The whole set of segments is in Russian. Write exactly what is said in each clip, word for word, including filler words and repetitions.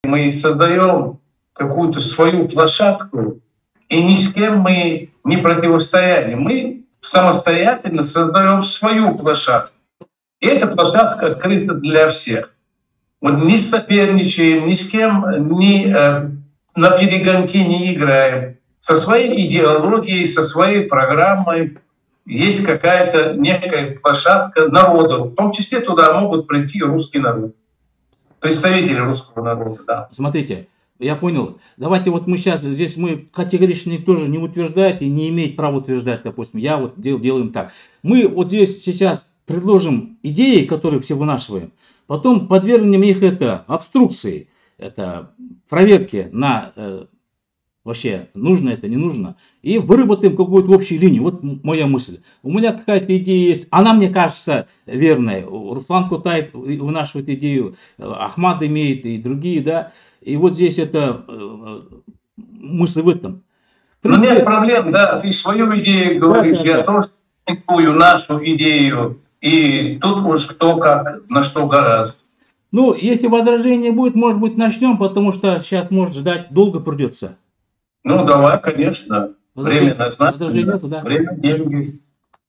мы создаем какую-то свою площадку, и ни с кем мы не противостояли. Мы самостоятельно создаем свою площадку. И эта площадка открыта для всех. Вот не соперничаем, ни с кем ни, э, на перегонки не играем. Со своей идеологией, со своей программой есть какая-то некая площадка народов. В том числе туда могут прийти русский народ, представители русского народа. Да. Смотрите, я понял. Давайте вот мы сейчас, здесь мы категорично никто же не утверждает и не имеет права утверждать, допустим. Я вот дел, делаем так. Мы вот здесь сейчас предложим идеи, которые все вынашиваем, потом подвергнем их это обструкции, это проверки на э, вообще нужно это, не нужно, и выработаем какую-то общую линию. Вот моя мысль. У меня какая-то идея есть, она мне кажется верной. Руслан Кутаев вынашивает идею, Ахмад имеет и другие, да. И вот здесь это э, мысль в этом. Но нет проблем, да, ты свою идею говоришь, да, да, я да. тоже диктую нашу идею. И тут уж кто как, на что гораздо. Ну, если возражение будет, может быть, начнем, потому что сейчас, может, ждать долго придется. Ну, давай, конечно. Время назначено. Да. Время, деньги.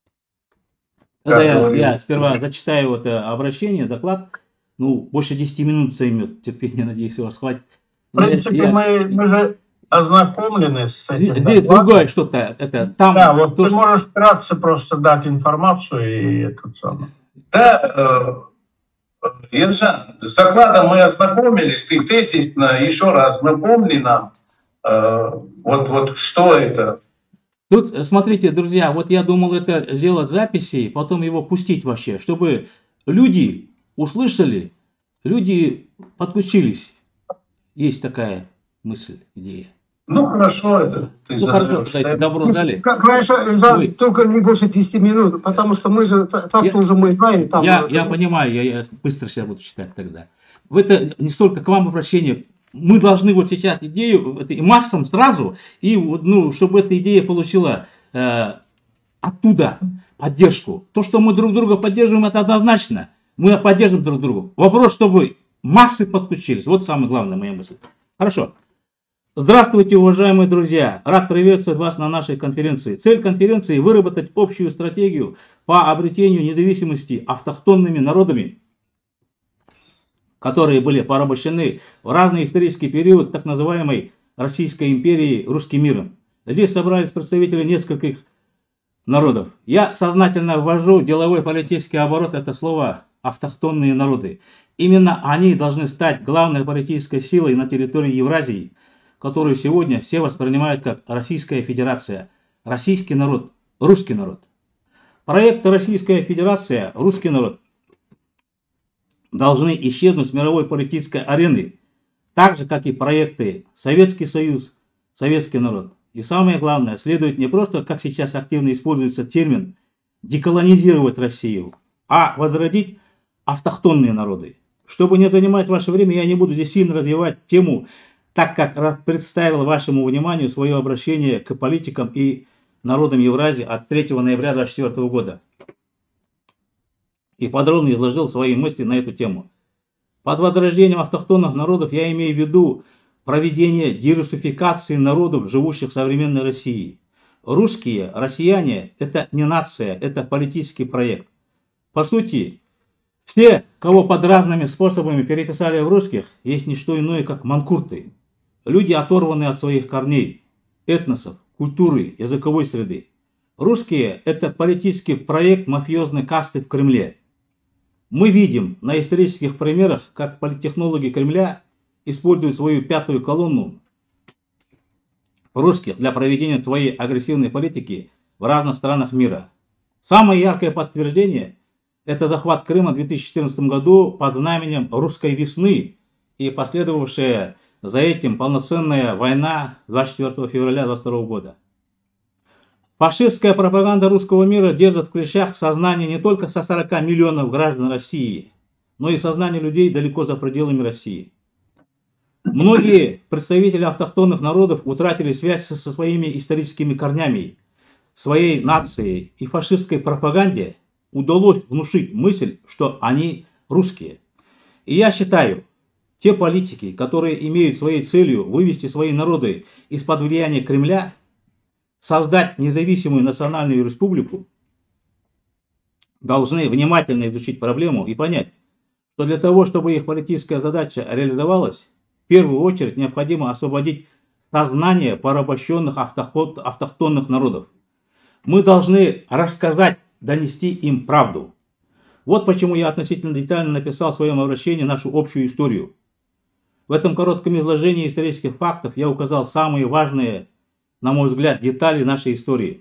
Тогда я, я сперва зачитаю вот обращение, доклад. Ну, больше десяти минут займет. Терпение, надеюсь, у вас хватит. В принципе, я, мы, мы же ознакомлены с этим. Здесь другое что-то. Это, там, да, вот то, ты что... можешь вкратце просто дать информацию и это самое. Да, э, Ержан, с докладом мы ознакомились. Ты тезисно еще раз напомни нам, э, вот, вот что это. Тут, смотрите, друзья, вот я думал это сделать записи, потом его пустить вообще, чтобы люди услышали, люди подключились. Есть такая мысль, идея. Ну хорошо, это ты ну, хорошо, кстати, добро дали. Конечно, за, только не больше десяти минут, потому что мы же так-то уже мы знаем. Там, я, это... я понимаю, я, я быстро сейчас буду читать тогда. Это не столько к вам обращение. Мы должны вот сейчас идею это, и массам сразу, и ну, чтобы эта идея получила э, оттуда поддержку. То, что мы друг друга поддерживаем, это однозначно. Мы поддерживаем друг друга. Вопрос, чтобы массы подключились. Вот самая главная моя мысль. Хорошо. Здравствуйте, уважаемые друзья! Рад приветствовать вас на нашей конференции. Цель конференции – выработать общую стратегию по обретению независимости автохтонными народами, которые были порабощены в разный исторический период так называемой Российской империи русским миром. Здесь собрались представители нескольких народов. Я сознательно ввожу в деловой политический оборот это слово «автохтонные народы». Именно они должны стать главной политической силой на территории Евразии, которую сегодня все воспринимают как Российская Федерация, российский народ, русский народ. Проект Российская Федерация, русский народ должны исчезнуть с мировой политической арены, так же, как и проекты Советский Союз, советский народ. И самое главное, следует не просто, как сейчас активно используется термин, деколонизировать Россию, а возродить автохтонные народы. Чтобы не занимать ваше время, я не буду здесь сильно развивать тему, так как представил вашему вниманию свое обращение к политикам и народам Евразии от третьего ноября две тысячи двадцать четвёртого года. И подробно изложил свои мысли на эту тему. Под возрождением автохтонных народов я имею в виду проведение дерусификации народов, живущих в современной России. Русские, россияне – это не нация, это политический проект. По сути, все, кого под разными способами переписали в русских, есть не что иное, как манкурты. Люди, оторванные от своих корней, этносов, культуры, языковой среды. Русские – это политический проект мафиозной касты в Кремле. Мы видим на исторических примерах, как политтехнологи Кремля используют свою пятую колонну русских для проведения своей агрессивной политики в разных странах мира. Самое яркое подтверждение – это захват Крыма в две тысячи четырнадцатом году под знаменем русской весны и последовавшая за этим полноценная война двадцать четвёртого февраля две тысячи двадцать второго года. Фашистская пропаганда русского мира держит в клещах сознание не только со сорока миллионов граждан России, но и сознание людей далеко за пределами России. Многие представители автохтонных народов утратили связь со своими историческими корнями, своей нацией, и фашистской пропаганде удалось внушить мысль, что они русские. И я считаю, Те политики, которые имеют своей целью вывести свои народы из-под влияния Кремля, создать независимую национальную республику, должны внимательно изучить проблему и понять, что для того, чтобы их политическая задача реализовалась, в первую очередь необходимо освободить сознание порабощенных автохтонных народов. Мы должны рассказать, донести им правду. Вот почему я относительно детально написал в своем обращении нашу общую историю. В этом коротком изложении исторических фактов я указал самые важные, на мой взгляд, детали нашей истории.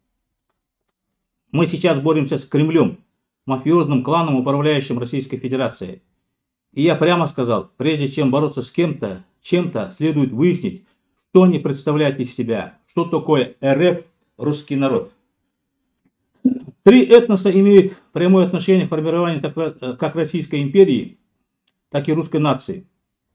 Мы сейчас боремся с Кремлем, мафиозным кланом, управляющим Российской Федерацией. И я прямо сказал, прежде чем бороться с кем-то, чем-то следует выяснить, что они представляют из себя, что такое эр эф, русский народ. Три этноса имеют прямое отношение к формированию как Российской империи, так и русской нации.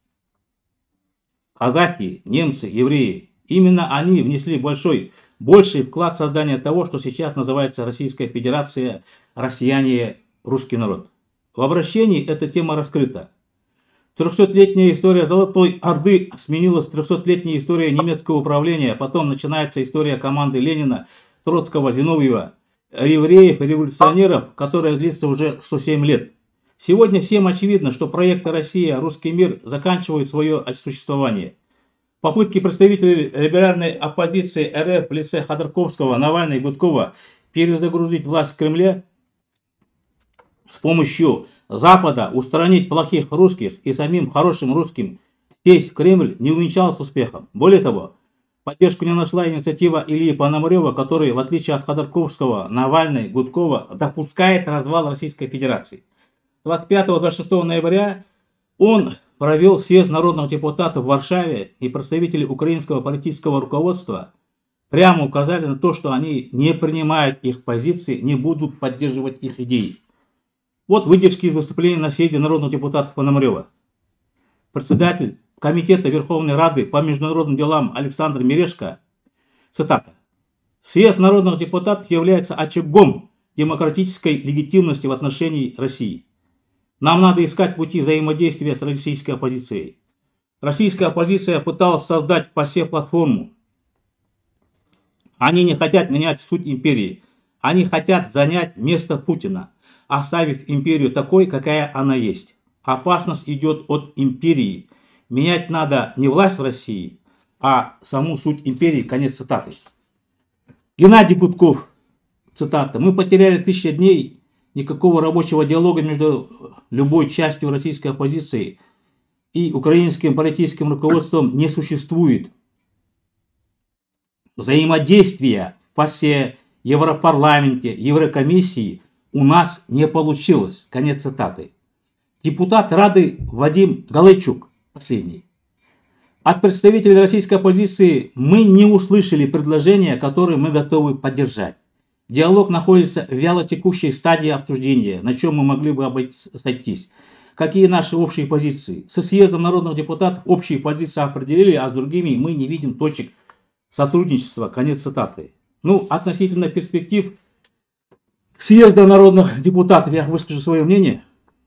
Казахи, немцы, евреи. Именно они внесли большой, больший вклад в создание того, что сейчас называется Российская Федерация, россияне, русский народ. В обращении эта тема раскрыта. Трехсотлетняя история Золотой Орды сменилась трехсотлетней историей немецкого управления, потом начинается история команды Ленина, Троцкого, Зиновьева, евреев и революционеров, которая длится уже сто семь лет. Сегодня всем очевидно, что проекты «Россия», «Русский мир» заканчивают свое существование. Попытки представителей либеральной оппозиции эр эф в лице Ходорковского, Навального и Гудкова перезагрузить власть в Кремле с помощью Запада, устранить плохих русских и самим хорошим русским сесть в Кремль не увенчалась успехом. Более того, поддержку не нашла инициатива Ильи Пономарева, который, в отличие от Ходорковского, Навальной, Гудкова, допускает развал Российской Федерации. двадцать пятого — двадцать шестого ноября он провел съезд народных депутатов в Варшаве, и представители украинского политического руководства прямо указали на то, что они не принимают их позиции, не будут поддерживать их идеи. Вот выдержки из выступления на съезде народных депутатов Пономарева. Председатель Комитета Верховной Рады по международным делам Александр Мережко, цитата: «Съезд народных депутатов является очагом демократической легитимности в отношении России. Нам надо искать пути взаимодействия с российской оппозицией. Российская оппозиция пыталась создать в ПАСЕ платформу. Они не хотят менять суть империи. Они хотят занять место Путина, оставив империю такой, какая она есть. Опасность идет от империи. Менять надо не власть в России, а саму суть империи». Конец цитаты. Геннадий Гудков, цитата: «Мы потеряли тысячи дней. Никакого рабочего диалога между любой частью российской оппозиции и украинским политическим руководством не существует. Взаимодействия в ПАСЕ, Европарламенте, Еврокомиссии у нас не получилось». Конец цитаты. Депутат Рады Вадим Галайчук, последний: «От представителей российской оппозиции мы не услышали предложения, которые мы готовы поддержать. Диалог находится в вялотекущей стадии обсуждения, на чем мы могли бы сойтись. Какие наши общие позиции? Со съездом народных депутатов общие позиции определили, а с другими мы не видим точек сотрудничества». Конец цитаты. Ну, относительно перспектив съезда народных депутатов я выскажу свое мнение.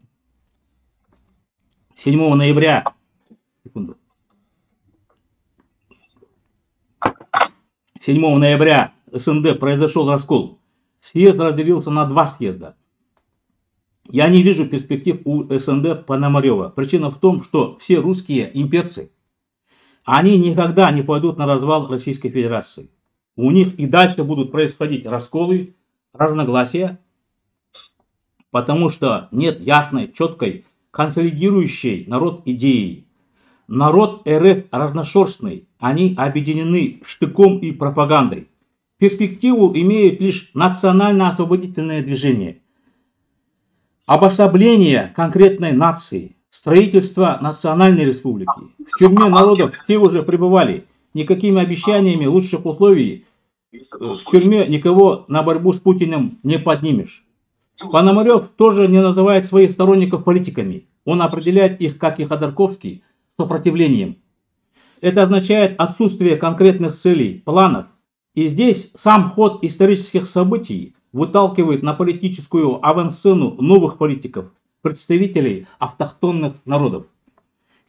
седьмого ноября секунду, седьмого ноября эс эн дэ произошел раскол. Съезд разделился на два съезда. Я не вижу перспектив у эс эн дэ Пономарева. Причина в том, что все русские имперцы, они никогда не пойдут на развал Российской Федерации. У них и дальше будут происходить расколы, разногласия, потому что нет ясной, четкой, консолидирующей народ идеи. Народ эр эф разношерстный, они объединены штыком и пропагандой. Перспективу имеют лишь национально-освободительное движение. Обособление конкретной нации, строительство национальной республики. В тюрьме народов все уже пребывали. Никакими обещаниями лучших условий в тюрьме никого на борьбу с Путиным не поднимешь. Пономарев тоже не называет своих сторонников политиками. Он определяет их, как и Ходорковский, сопротивлением. Это означает отсутствие конкретных целей, планов. И здесь сам ход исторических событий выталкивает на политическую авансцену новых политиков, представителей автохтонных народов.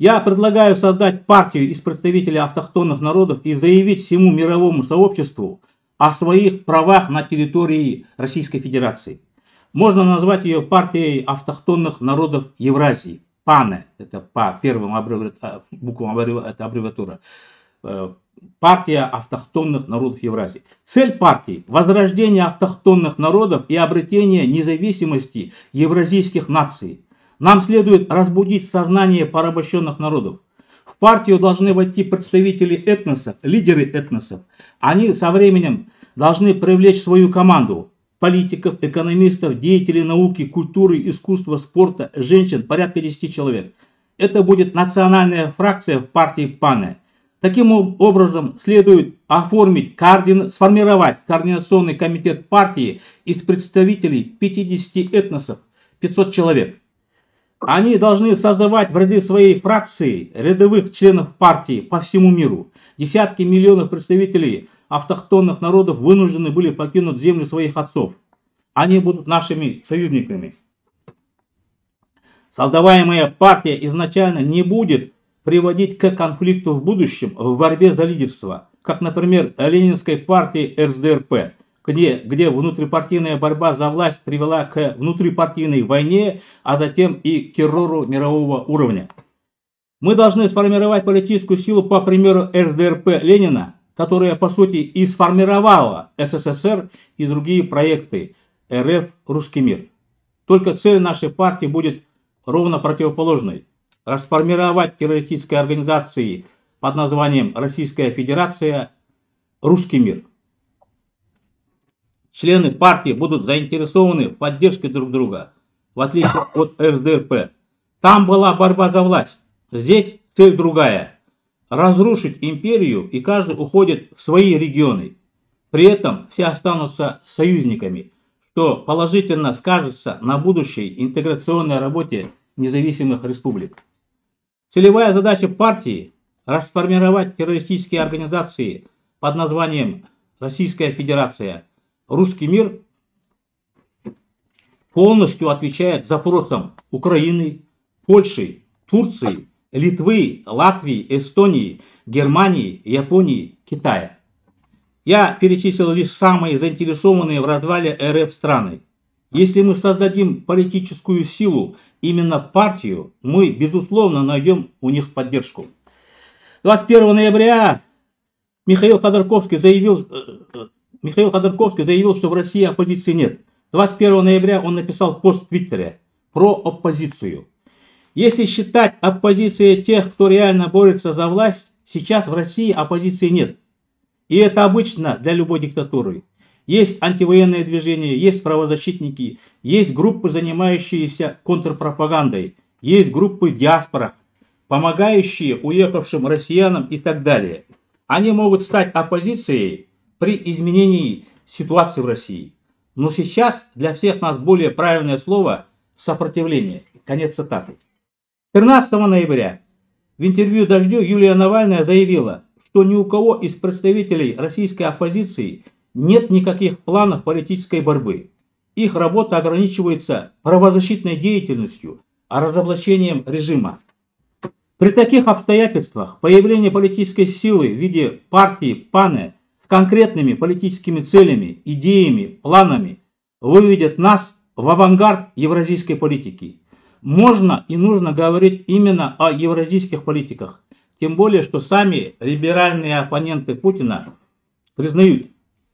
Я предлагаю создать партию из представителей автохтонных народов и заявить всему мировому сообществу о своих правах на территории Российской Федерации. Можно назвать ее партией автохтонных народов Евразии. ПАНЕ, это по первым буквам, это аббревиатура. Партия автохтонных народов Евразии. Цель партии – возрождение автохтонных народов и обретение независимости евразийских наций. Нам следует разбудить сознание порабощенных народов. В партию должны войти представители этносов, лидеры этносов. Они со временем должны привлечь свою команду политиков, экономистов, деятелей науки, культуры, искусства, спорта, женщин, порядка десяти человек. Это будет национальная фракция в партии ПАНЕ. Таким образом, следует оформить, координа... сформировать координационный комитет партии из представителей пятидесяти этносов, пятисот человек. Они должны созывать в ряды своей фракции рядовых членов партии по всему миру. Десятки миллионов представителей автохтонных народов вынуждены были покинуть землю своих отцов. Они будут нашими союзниками. Создаваемая партия изначально не будет приводить к конфликту в будущем в борьбе за лидерство, как, например, Ленинской партии эр эс дэ эр пэ, где, где внутрипартийная борьба за власть привела к внутрипартийной войне, а затем и к террору мирового уровня. Мы должны сформировать политическую силу по примеру эр эс дэ эр пэ Ленина, которая, по сути, и сформировала эс эс эс эр и другие проекты эр эф «Русский мир». Только цель нашей партии будет ровно противоположной. Расформировать террористические организации под названием Российская Федерация «Русский мир». Члены партии будут заинтересованы в поддержке друг друга, в отличие от эр эс дэ эр пэ. Там была борьба за власть. Здесь цель другая. Разрушить империю, и каждый уходит в свои регионы. При этом все останутся союзниками, что положительно скажется на будущей интеграционной работе независимых республик. Целевая задача партии – расформировать террористические организации под названием Российская Федерация «Русский мир», полностью отвечает запросам Украины, Польши, Турции, Литвы, Латвии, Эстонии, Германии, Японии, Китая. Я перечислил лишь самые заинтересованные в развале эр эф страны. Если мы создадим политическую силу, именно партию, мы, безусловно, найдем у них поддержку. двадцать первого ноября Михаил Ходорковский заявил, Михаил Ходорковский заявил, что в России оппозиции нет. двадцать первого ноября он написал пост в Твиттере про оппозицию. Если считать оппозицией тех, кто реально борется за власть, сейчас в России оппозиции нет. И это обычно для любой диктатуры. Есть антивоенные движения, есть правозащитники, есть группы, занимающиеся контрпропагандой, есть группы в диаспорах, помогающие уехавшим россиянам и так далее. Они могут стать оппозицией при изменении ситуации в России. Но сейчас для всех нас более правильное слово – сопротивление. Конец цитаты. тринадцатого ноября в интервью «Дождю» Юлия Навальная заявила, что ни у кого из представителей российской оппозиции нет никаких планов политической борьбы. Их работа ограничивается правозащитной деятельностью, а разоблачением режима. При таких обстоятельствах появление политической силы в виде партии ПАНЕ с конкретными политическими целями, идеями, планами выведет нас в авангард евразийской политики. Можно и нужно говорить именно о евразийских политиках, тем более, что сами либеральные оппоненты Путина признают,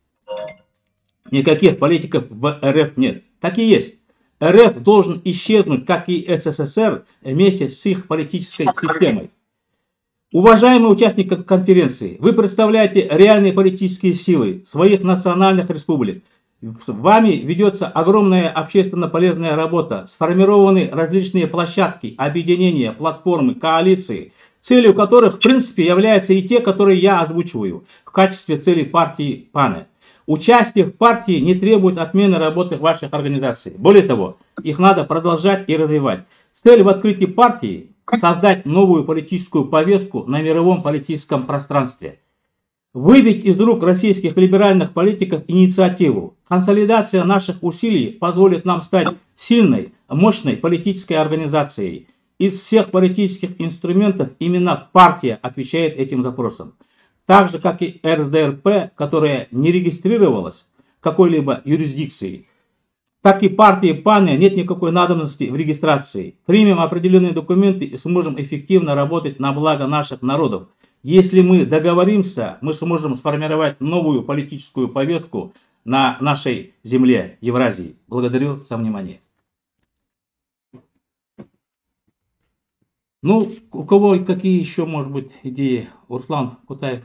никаких политиков в эр эф нет. Так и есть. эр эф должен исчезнуть, как и эс эс эс эр, вместе с их политической системой. Уважаемые участники конференции, вы представляете реальные политические силы своих национальных республик. Вами ведется огромная общественно полезная работа. Сформированы различные площадки, объединения, платформы, коалиции, целью которых, в принципе, являются и те, которые я озвучиваю в качестве цели партии ПАНЕ. Участие в партии не требует отмены работы ваших организаций. Более того, их надо продолжать и развивать. Цель в открытии партии – создать новую политическую повестку на мировом политическом пространстве. Выбить из рук российских либеральных политиков инициативу. Консолидация наших усилий позволит нам стать сильной, мощной политической организацией. из всех политических инструментов именно партия отвечает этим запросам. Так же, как и эр дэ эр пэ, которая не регистрировалась какой-либо юрисдикцией, так и партии ПАНИ нет никакой надобности в регистрации. Примем определенные документы и сможем эффективно работать на благо наших народов. Если мы договоримся, мы сможем сформировать новую политическую повестку на нашей земле Евразии. Благодарю за внимание. Ну, у кого какие еще, может быть, идеи? Руслан Кутаев.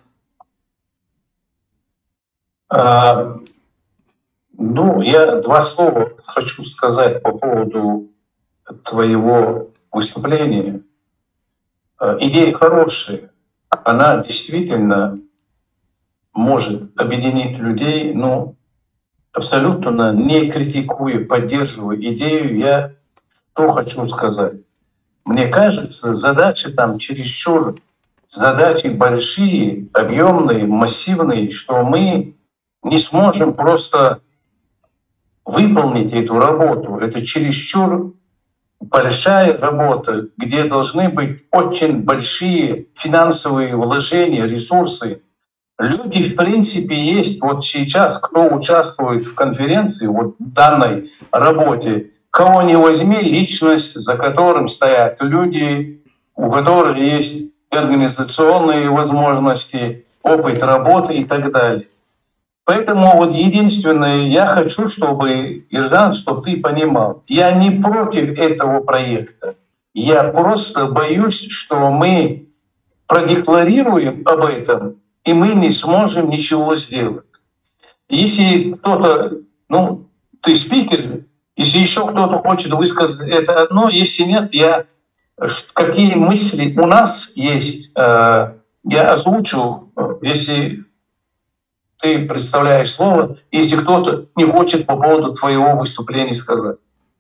А, ну, я два слова хочу сказать по поводу твоего выступления. А, идея хорошая. Она действительно может объединить людей, но абсолютно не критикуя, поддерживая идею, я что хочу сказать. Мне кажется, задачи там чересчур, задачи большие, объемные, массивные, что мы не сможем просто выполнить эту работу. Это чересчур большая работа, где должны быть очень большие финансовые вложения, ресурсы. Люди, в принципе, есть. Вот сейчас, кто участвует в конференции, вот в данной работе, кого не возьми, личность, за которым стоят люди, у которых есть организационные возможности, опыт работы и так далее. Поэтому вот единственное, я хочу, чтобы, Ержан, чтобы ты понимал, я не против этого проекта. Я просто боюсь, что мы продекларируем об этом, и мы не сможем ничего сделать. Если кто-то, ну, ты спикер, если еще кто-то хочет высказать это одно, если нет, я какие мысли у нас есть, я озвучу, если ты представляешь слово, если кто-то не хочет по поводу твоего выступления сказать.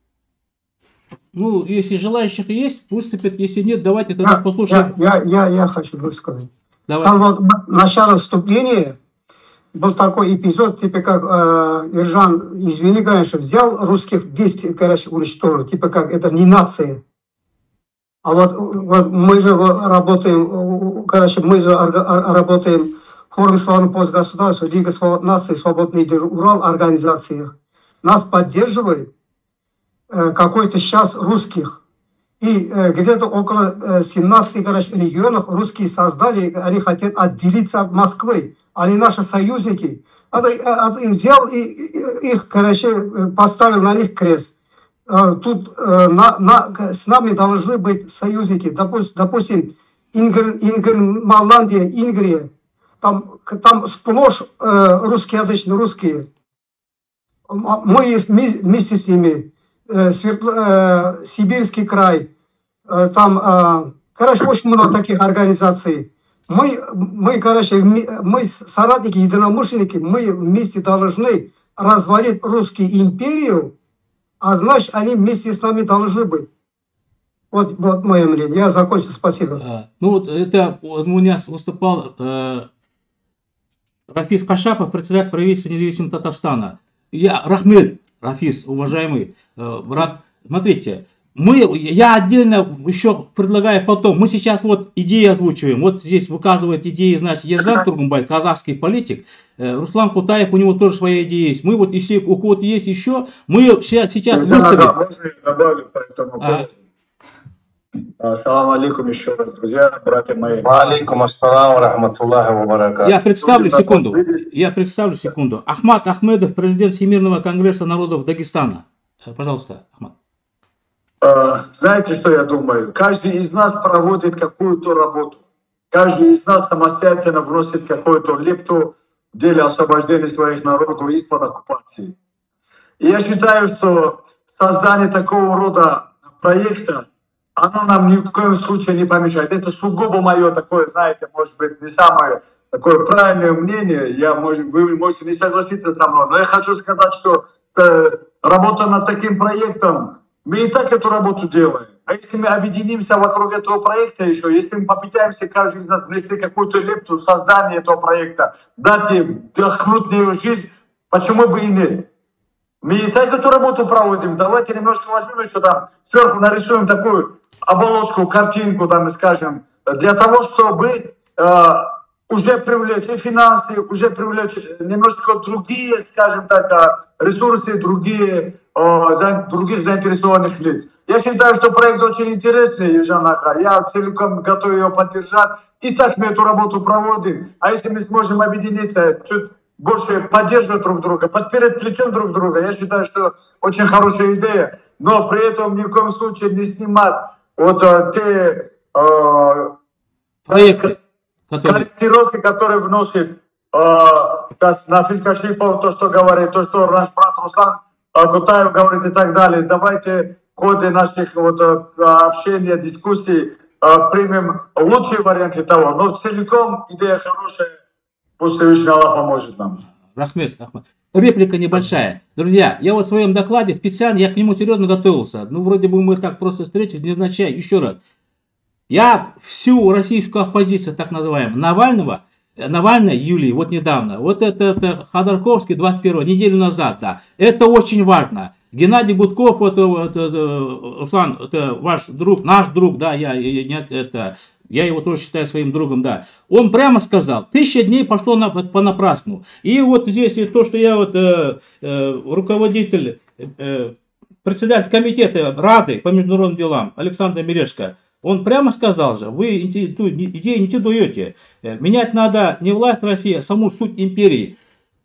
Ну, если желающих есть, выступят. Если нет, давайте тогда я, послушаем. Я, я, я, я хочу высказать. Давай. Там вот начало вступления был такой эпизод, типа как э, Ержан, извини, конечно, взял русских десять, короче, уничтожил, типа как это не нация. А вот, вот мы же работаем, короче, мы же работаем Форум свободного постгосударства, Лига наций, Свободный Урал, организациях. Нас поддерживает э, какой-то сейчас русских. И э, где-то около э, семнадцати короче, регионов русские создали, они хотят отделиться от Москвы. Они наши союзники. Это, это, взял и, и их, короче, поставил на них крест. Э, тут э, на, на, с нами должны быть союзники. Допустим, допустим Ингр, Ингерманландия, Ингрия. Там, там сплошь э, русскоязычные, русские. Мы вместе с ними. Э, Светло, э, Сибирский край. Э, там, э, короче, очень много таких организаций. Мы, мы, короче, мы соратники, единомышленники, мы вместе должны развалить русскую империю, а значит, они вместе с нами должны быть. Вот, вот мое мнение. Я закончил. Спасибо. А, ну вот это у меня выступал э, Рафис Кашапов, председатель правительства независимого Татарстана. Я, Рахмет, Рафис, уважаемый э, брат, смотрите, мы, я отдельно еще предлагаю потом, мы сейчас вот идеи озвучиваем, вот здесь выказывает идеи, значит, Ержан Тургумбай, казахский политик, э, Руслан Кутаев, у него тоже своя идея есть. Мы вот, если у кого-то есть еще, мы сейчас, сейчас выставим. Да, можно я добавлю по этому поводу? А. Ассаламу алейкум еще раз, друзья, братья мои. Алейкум ассалам, рахматуллахи ва баракатуху. Я представлю секунду. Я представлю секунду. Ахмад Ахмедов, президент Всемирного конгресса народов Дагестана. Пожалуйста, Ахмад. Знаете, что я думаю? Каждый из нас проводит какую-то работу. Каждый из нас самостоятельно вносит какую-то лепту в деле освобождения своих народов из-под оккупации. И я считаю, что создание такого рода проекта, оно нам ни в коем случае не помешает. Это сугубо мое такое, знаете, может быть, не самое такое правильное мнение. Я, может, вы можете не согласиться со мной. Но я хочу сказать, что э, работа над таким проектом, мы и так эту работу делаем. А если мы объединимся вокруг этого проекта еще, если мы попытаемся каждый из нас внести какую-то лепту в создание этого проекта, дать им вдохнуть в нее жизнь, почему бы и нет? Мы и так эту работу проводим. Давайте немножко возьмем еще там, сверху нарисуем такую оболочку, картинку, там, скажем, для того, чтобы э, уже привлечь и финансы, уже привлечь немножко другие, скажем так, ресурсы, другие, э, других заинтересованных лиц. Я считаю, что проект очень интересный, Ержан Ака. Я целиком готов его поддержать. И так мы эту работу проводим. А если мы сможем объединиться, чуть больше поддерживать друг друга, подпереть плечом друг друга, я считаю, что очень хорошая идея. Но при этом ни в коем случае не снимать вот э, те э, проекты, которые... корректировки, которые вносит э, на Фискашипов, то, что говорит, то, что наш брат Руслан э, Кутаев говорит и так далее. Давайте в ходе наших вот, э, общения, дискуссий э, примем лучшие варианты того. Но целиком идея хорошая, пусть Всевышний Аллах поможет нам. Рахмет, Ахмад. Реплика небольшая. Друзья, я вот в своем докладе специально, я к нему серьезно готовился. Ну, вроде бы мы так просто встретились, невзначай. Еще раз. Я всю российскую оппозицию, так называемую, Навального, Навальная Юлии, вот недавно, вот это, это Ходорковский двадцать первого, неделю назад, да, это очень важно. Геннадий Гудков, вот, вот, Руслан, это ваш друг, наш друг, да, я, я, нет, это, я его тоже считаю своим другом, да. Он прямо сказал, тысяча дней пошло на, понапрасну. И вот здесь и то, что я вот э, э, руководитель, э, председатель комитета Рады по международным делам Александр Мережко, он прямо сказал же, вы идеи не даете. Менять надо не власть России, а саму суть империи.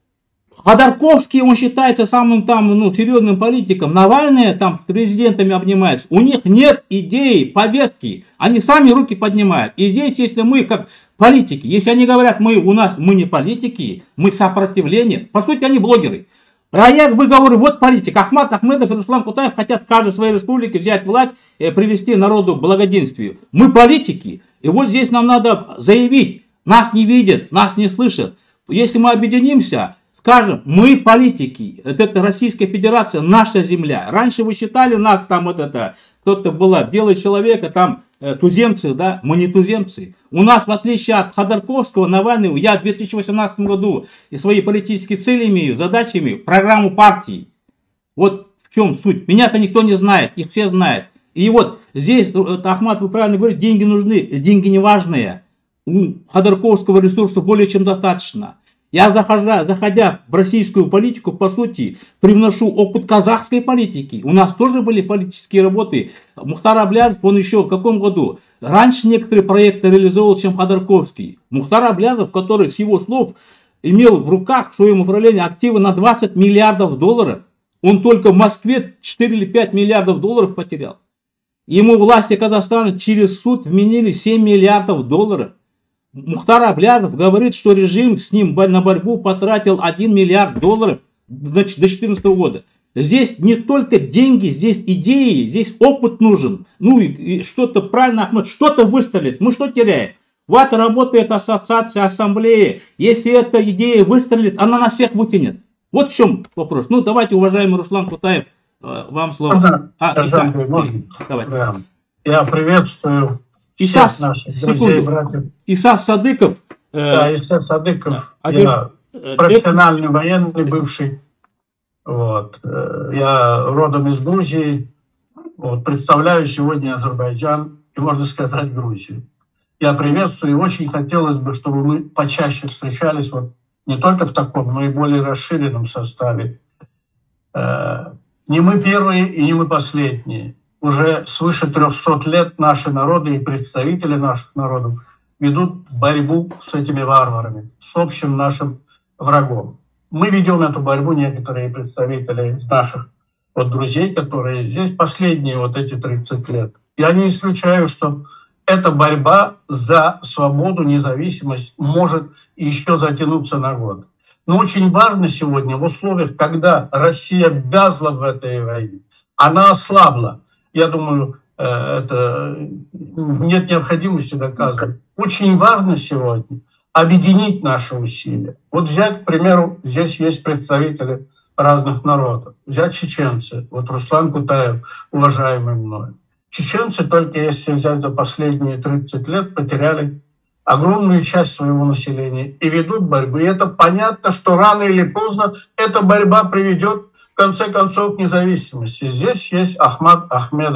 Ходорковский, он считается самым там, ну, серьезным политиком. Навальный там президентами обнимается. У них нет идеи, повестки. Они сами руки поднимают. И здесь, если мы как политики, если они говорят, мы у нас, мы не политики, мы сопротивление. По сути, они блогеры. А я вы говорю, вот политик. Ахмад Ахмедов и Руслан Кутаев хотят в каждой своей республике взять власть и привести народу к благоденствию. Мы политики. И вот здесь нам надо заявить, нас не видят, нас не слышат. Если мы объединимся, скажем, мы политики, это, это Российская Федерация, наша земля. Раньше вы считали нас там вот это, кто-то была белый человек, а там э, туземцы, да, мы не туземцы. У нас, в отличие от Ходорковского, Навального, я в две тысячи восемнадцатом году и свои политические цели имею, задачи имею, программу партии. Вот в чем суть. Меня-то никто не знает, их все знают. И вот здесь, Ахмад, вы правильно говорите, деньги нужны, деньги не важные. У Ходорковского ресурса более чем достаточно. Я, заходя, заходя в российскую политику, по сути, привношу опыт казахской политики. У нас тоже были политические работы. Мухтар Аблязов, он еще в каком году? Раньше некоторые проекты реализовал, чем Ходорковский. Мухтар Аблязов, который, с его слов, имел в руках в своем управлении активы на двадцать миллиардов долларов. Он только в Москве четыре или пять миллиардов долларов потерял. Ему власти Казахстана через суд вменили семь миллиардов долларов. Мухтар Аблязов говорит, что режим с ним на борьбу потратил один миллиард долларов до две тысячи четырнадцатого года. Здесь не только деньги, здесь идеи, здесь опыт нужен. Ну и, и что-то правильно, Ахмад, что-то выстрелит. Мы что теряем? Вот работает ассоциация, ассамблея. Если эта идея выстрелит, она нас всех вытянет. Вот в чем вопрос. Ну давайте, уважаемый Руслан Кутаев, вам слово. А, Иса, давайте. Да. Я приветствую Иса, всех наших друзей, братьев. Иса Садыков. Да, Иса Садыков. А Я э, профессиональный военный, бывший. Вот. Я родом из Грузии. Вот. Представляю сегодня Азербайджан и, можно сказать, Грузию. Я приветствую, и очень хотелось бы, чтобы мы почаще встречались вот, не только в таком, но и более расширенном составе. Не мы первые и не мы последние. Уже свыше трехсот лет наши народы и представители наших народов ведут борьбу с этими варварами, с общим нашим врагом. Мы ведем эту борьбу, некоторые представители из наших вот, друзей, которые здесь последние вот эти тридцать лет. Я не исключаю, что эта борьба за свободу, независимость может еще затянуться на год. Но очень важно сегодня в условиях, когда Россия ввязла в этой войне, она ослабла. Я думаю, это нет необходимости доказывать. Очень важно сегодня объединить наши усилия. Вот взять, к примеру, здесь есть представители разных народов. Взять чеченцы. Вот Руслан Кутаев, уважаемый мной. Чеченцы, только если взять за последние тридцать лет, потеряли огромную часть своего населения и ведут борьбу. И это понятно, что рано или поздно эта борьба приведет в конце концов к независимости. Здесь есть Ахмад Ахмедов.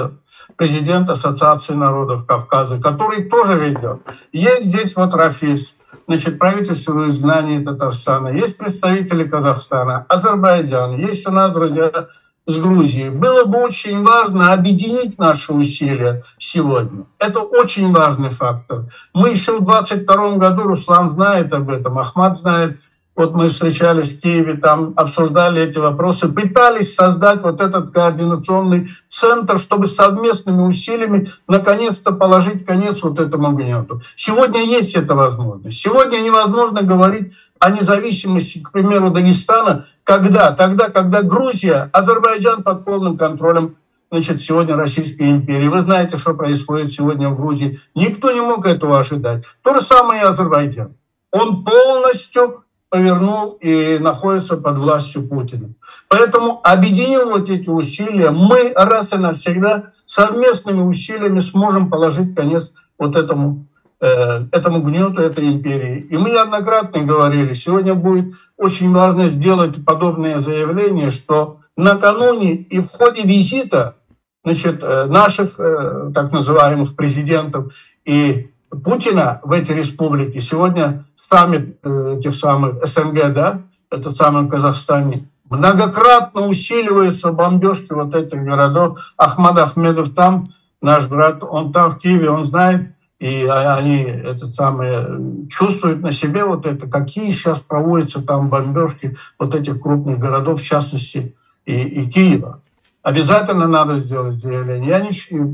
президент Ассоциации народов Кавказа, который тоже ведет. Есть здесь вот Рафис, значит, правительство в изгнании Татарстана, есть представители Казахстана, Азербайджана, есть у нас друзья с Грузией. Было бы очень важно объединить наши усилия сегодня. Это очень важный фактор. Мы еще в двадцать втором году, Руслан знает об этом, Ахмад знает, вот мы встречались в Киеве, там обсуждали эти вопросы, пытались создать вот этот координационный центр, чтобы совместными усилиями наконец-то положить конец вот этому гнету. Сегодня есть эта возможность. Сегодня невозможно говорить о независимости, к примеру, Дагестана. Когда? Тогда, когда Грузия, Азербайджан под полным контролем, значит, сегодня Российской империи. Вы знаете, что происходит сегодня в Грузии. Никто не мог этого ожидать. То же самое и Азербайджан. Он полностью повернул и находится под властью Путина. Поэтому, объединив вот эти усилия, мы раз и навсегда совместными усилиями сможем положить конец вот этому, э, этому гнету этой империи. И мы неоднократно говорили, сегодня будет очень важно сделать подобное заявление, что накануне и в ходе визита, значит, наших э, так называемых президентов и Путина в эти республики, сегодня саммит э, тех самых СНГ, да, этот самый в Казахстане, многократно усиливаются бомбежки вот этих городов. Ахмад Ахмедов там, наш брат, он там в Киеве, он знает, и они этот самый, чувствуют на себе вот это, какие сейчас проводятся там бомбежки вот этих крупных городов, в частности, и, и Киева. Обязательно надо сделать заявление. Я не,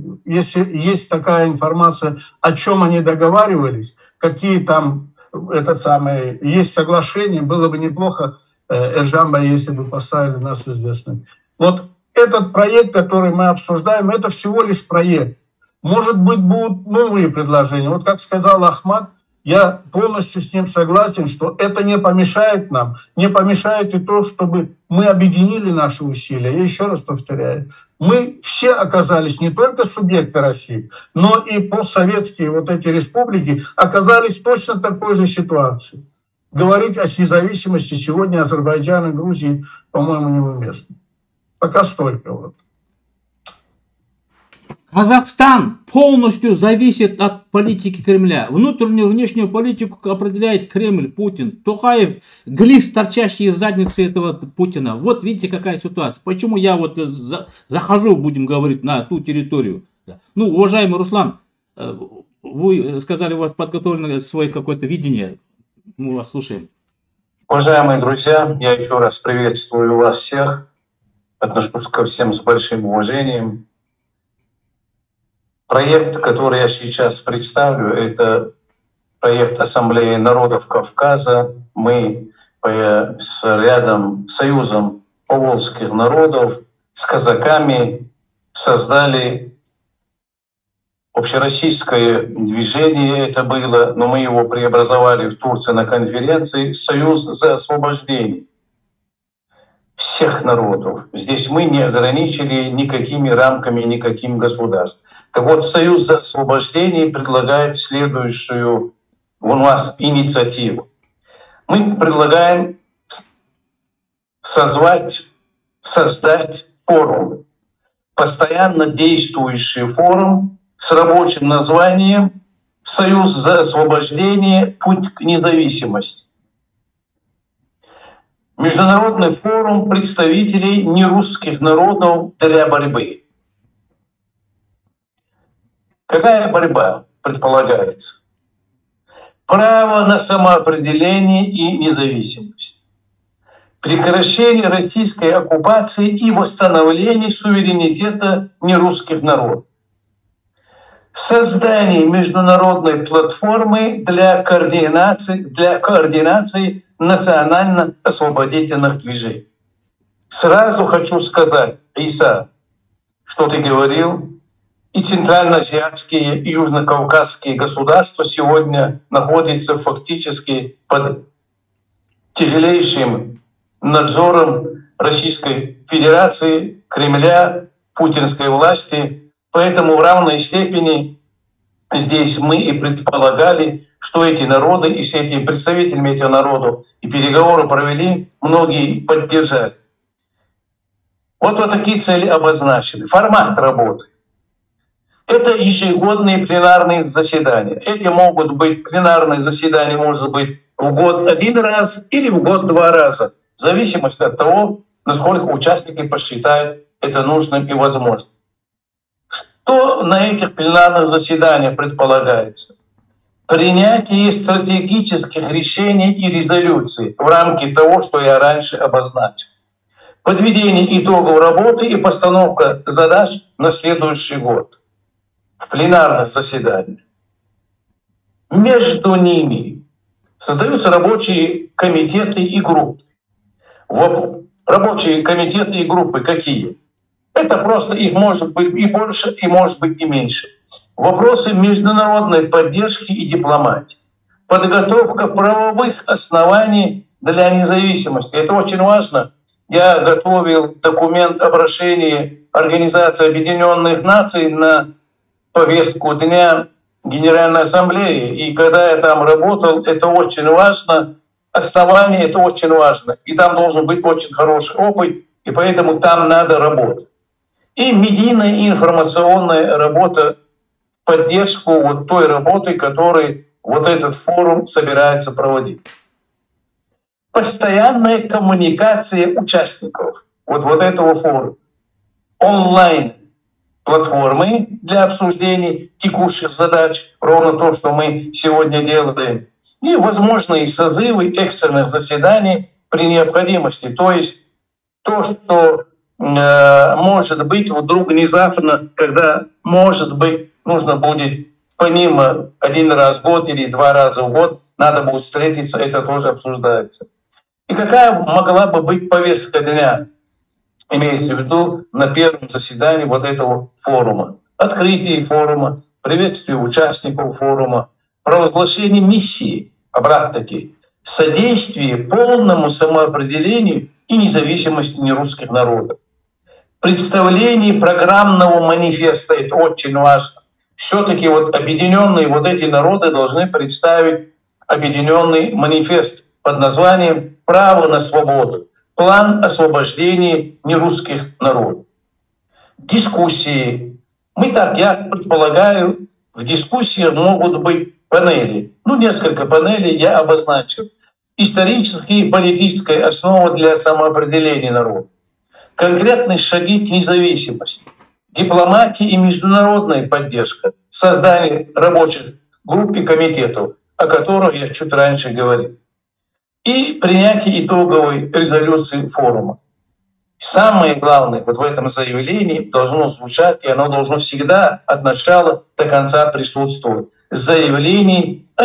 если есть такая информация, о чем они договаривались, какие там это самое, есть соглашения, было бы неплохо, Эржан, если бы поставили нас в известность. Вот этот проект, который мы обсуждаем, это всего лишь проект. Может быть, будут новые предложения. Вот как сказал Ахмад, я полностью с ним согласен, что это не помешает нам, не помешает и то, чтобы мы объединили наши усилия. Я еще раз повторяю, мы все оказались, не только субъекты России, но и постсоветские вот эти республики оказались в точно такой же ситуации. Говорить о независимости сегодня Азербайджана и Грузии, по-моему, неуместно. Пока столько вот. Казахстан полностью зависит от политики Кремля. Внутреннюю и внешнюю политику определяет Кремль, Путин. Токаев — глист, торчащий из задницы этого Путина. Вот видите, какая ситуация. Почему я вот захожу, будем говорить, на ту территорию. Ну, уважаемый Руслан, вы сказали, у вас подготовлено свое какое-то видение. Мы вас слушаем. Уважаемые друзья, я еще раз приветствую вас всех. Отношусь ко всем с большим уважением. Проект, который я сейчас представлю, это проект Ассамблеи народов Кавказа. Мы с рядом Союзом поволжских народов, с казаками создали общероссийское движение, это было, но мы его преобразовали в Турции на конференции «Союз за освобождение всех народов». Здесь мы не ограничили никакими рамками, никаким государством. Так вот, Союз за освобождение предлагает следующую у нас инициативу. Мы предлагаем созвать, создать форум, постоянно действующий форум с рабочим названием «Союз за освобождение. Путь к независимости». Международный форум представителей нерусских народов для борьбы. Какая борьба предполагается? Право на самоопределение и независимость. Прекращение российской оккупации и восстановление суверенитета нерусских народов. Создание международной платформы для координации, для координации национально-освободительных движений. Сразу хочу сказать, Иса, что ты говорил, и центральноазиатские, и южнокавказские государства сегодня находятся фактически под тяжелейшим надзором Российской Федерации, Кремля, путинской власти. Поэтому в равной степени здесь мы и предполагали, что эти народы, и с этими представителями этих народов и переговоры провели, многие поддержали. Вот, вот такие цели обозначены. Формат работы. Это ежегодные пленарные заседания. Эти могут быть, пленарные заседания может быть в год один раз или в год два раза, в зависимости от того, насколько участники посчитают это нужным и возможным. Что на этих пленарных заседаниях предполагается? Принятие стратегических решений и резолюций в рамке того, что я раньше обозначил. Подведение итогов работы и постановка задач на следующий год в пленарных заседаниях. Между ними создаются рабочие комитеты и группы. Рабочие комитеты и группы какие? Это просто их может быть и больше, и может быть и меньше. Вопросы международной поддержки и дипломатии. Подготовка правовых оснований для независимости. Это очень важно. Я готовил документ обращения Организации Объединенных Наций на повестку дня Генеральной Ассамблеи. И когда я там работал, это очень важно. Основание — это очень важно. И там должен быть очень хороший опыт, и поэтому там надо работать. И медийная и информационная работа, поддержку вот той работы, которую вот этот форум собирается проводить. Постоянная коммуникация участников вот, вот этого форума. Онлайн-платформы для обсуждений текущих задач, ровно то, что мы сегодня делаем. И возможные созывы экстренных заседаний при необходимости. То есть то, что э, может быть вдруг внезапно, когда, может быть, нужно будет помимо один раз в год или два раза в год, надо будет встретиться, это тоже обсуждается. И какая могла бы быть повестка дня, имеется в виду на первом заседании вот этого форума? Открытие форума, приветствие участников форума, провозглашение миссии, обратно-таки, содействие полному самоопределению и независимости нерусских народов. Представление программного манифеста, это очень важно. Все-таки вот объединенные вот эти народы должны представить объединенный манифест под названием «Право на свободу. План освобождения нерусских народов». Дискуссии. Мы так, я предполагаю, в дискуссиях могут быть панели. Ну, несколько панелей я обозначил. Историческая и политическая основа для самоопределения народа. Конкретные шаги к независимости. Дипломатия и международная поддержка. Создание рабочих групп и комитетов, о которых я чуть раньше говорил. И принятие итоговой резолюции форума. Самое главное вот в этом заявлении должно звучать, и оно должно всегда от начала до конца присутствовать. Заявление о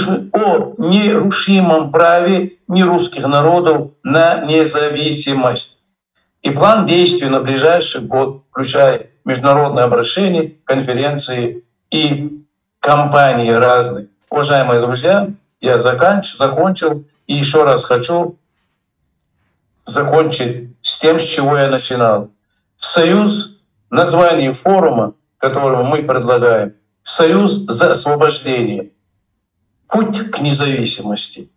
нерушимом праве нерусских народов на независимость. И план действий на ближайший год, включая международные обращения, конференции и кампании разные. Уважаемые друзья, я заканч, закончил. И еще раз хочу закончить с тем, с чего я начинал. Союз, название форума, которого мы предлагаем, «Союз за освобождение. Путь к независимости».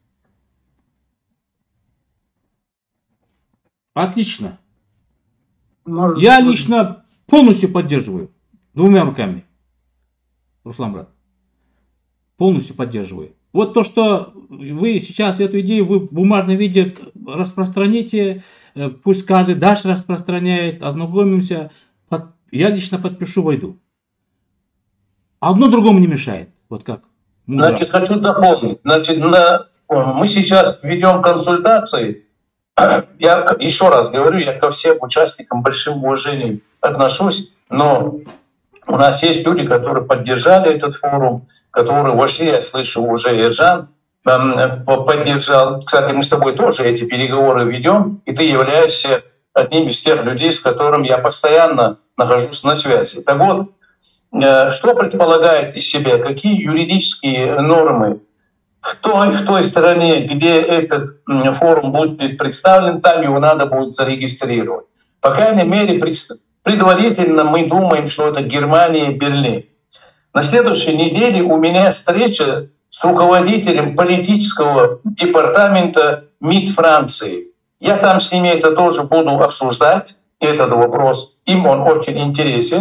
Отлично. Может, Я лично полностью поддерживаю. Двумя руками. Руслан, брат. Полностью поддерживаю. Вот то, что вы сейчас эту идею вы в бумажном виде распространите, пусть каждый дальше распространяет, ознакомимся. Под... Я лично подпишу, войду. Одно другому не мешает. Вот как. Значит, хочу дополнить. Значит, на... мы сейчас ведем консультации. Я еще раз говорю, я ко всем участникам большим уважением отношусь, но у нас есть люди, которые поддержали этот форум, которые вошли, я слышу, уже Ержан поддержал. Кстати, мы с тобой тоже эти переговоры ведем, и ты являешься одним из тех людей, с которыми я постоянно нахожусь на связи. Так вот, что предполагает из себя, какие юридические нормы в той, в той стороне, где этот форум будет представлен, там его надо будет зарегистрировать. По крайней мере, предварительно мы думаем, что это Германия, Берлин. На следующей неделе у меня встреча с руководителем политического департамента МИД Франции. Я там с ними это тоже буду обсуждать, этот вопрос. Им он очень интересен.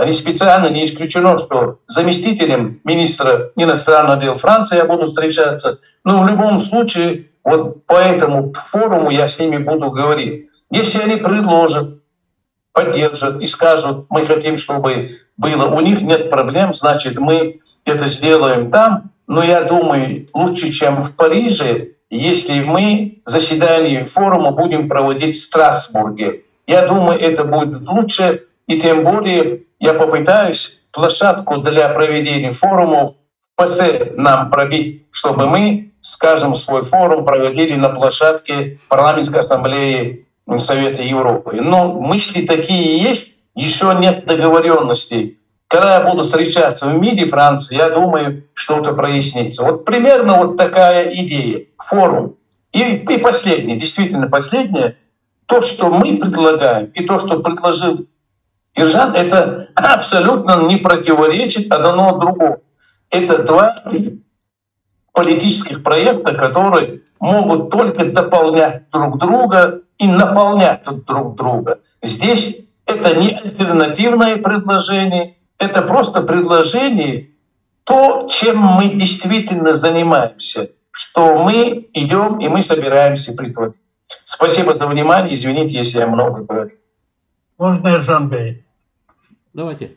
Они специально, не исключено, что заместителем министра иностранных дел Франции я буду встречаться. Но в любом случае, вот по этому форуму я с ними буду говорить. Если они предложат, поддержат и скажут, мы хотим, чтобы было, у них нет проблем, значит, мы это сделаем там. Но я думаю, лучше, чем в Париже, если мы заседание форума будем проводить в Страсбурге. Я думаю, это будет лучше, и тем более я попытаюсь площадку для проведения форумов в ПАСЕ нам пробить, чтобы мы, скажем, свой форум проводили на площадке Парламентской ассамблеи Совета Европы. Но мысли такие есть, еще нет договоренностей. Когда я буду встречаться в МИДе Франции, я думаю, что-то прояснится. Вот примерно вот такая идея, форум. И, и последнее, действительно последнее, то, что мы предлагаем, и то, что предложил Иржан, это абсолютно не противоречит одно другому. Это два политических проекта, которые могут только дополнять друг друга и наполнять друг друга. Здесь это не альтернативное предложение, это просто предложение, то, чем мы действительно занимаемся, что мы идем и мы собираемся притворить. Спасибо за внимание. Извините, если я много говорю. Можно, Жанбей? Давайте.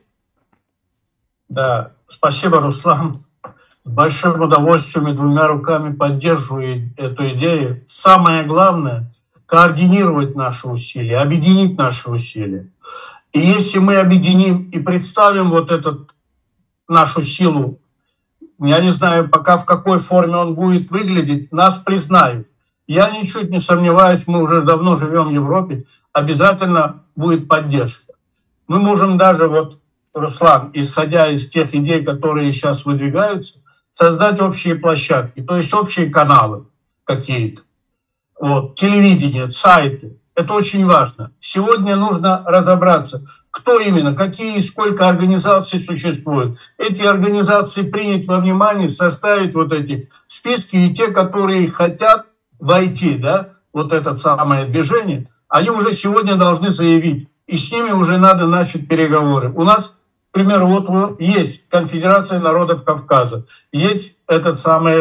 Да, спасибо, Руслан. С большим удовольствием и двумя руками поддерживаю эту идею. Самое главное — координировать наши усилия, объединить наши усилия. И если мы объединим и представим вот эту нашу силу, я не знаю пока в какой форме он будет выглядеть, нас признают. Я ничуть не сомневаюсь, мы уже давно живем в Европе, обязательно будет поддержка. Мы можем даже, вот, Руслан, исходя из тех идей, которые сейчас выдвигаются, создать общие площадки, то есть общие каналы какие-то. Вот, телевидение, сайты. Это очень важно. Сегодня нужно разобраться, кто именно, какие и сколько организаций существует. Эти организации принять во внимание, составить вот эти списки, и те, которые хотят войти, да, вот это самое движение, они уже сегодня должны заявить, и с ними уже надо начать переговоры. У нас, к примеру, вот, вот есть Конфедерация народов Кавказа, есть этот самый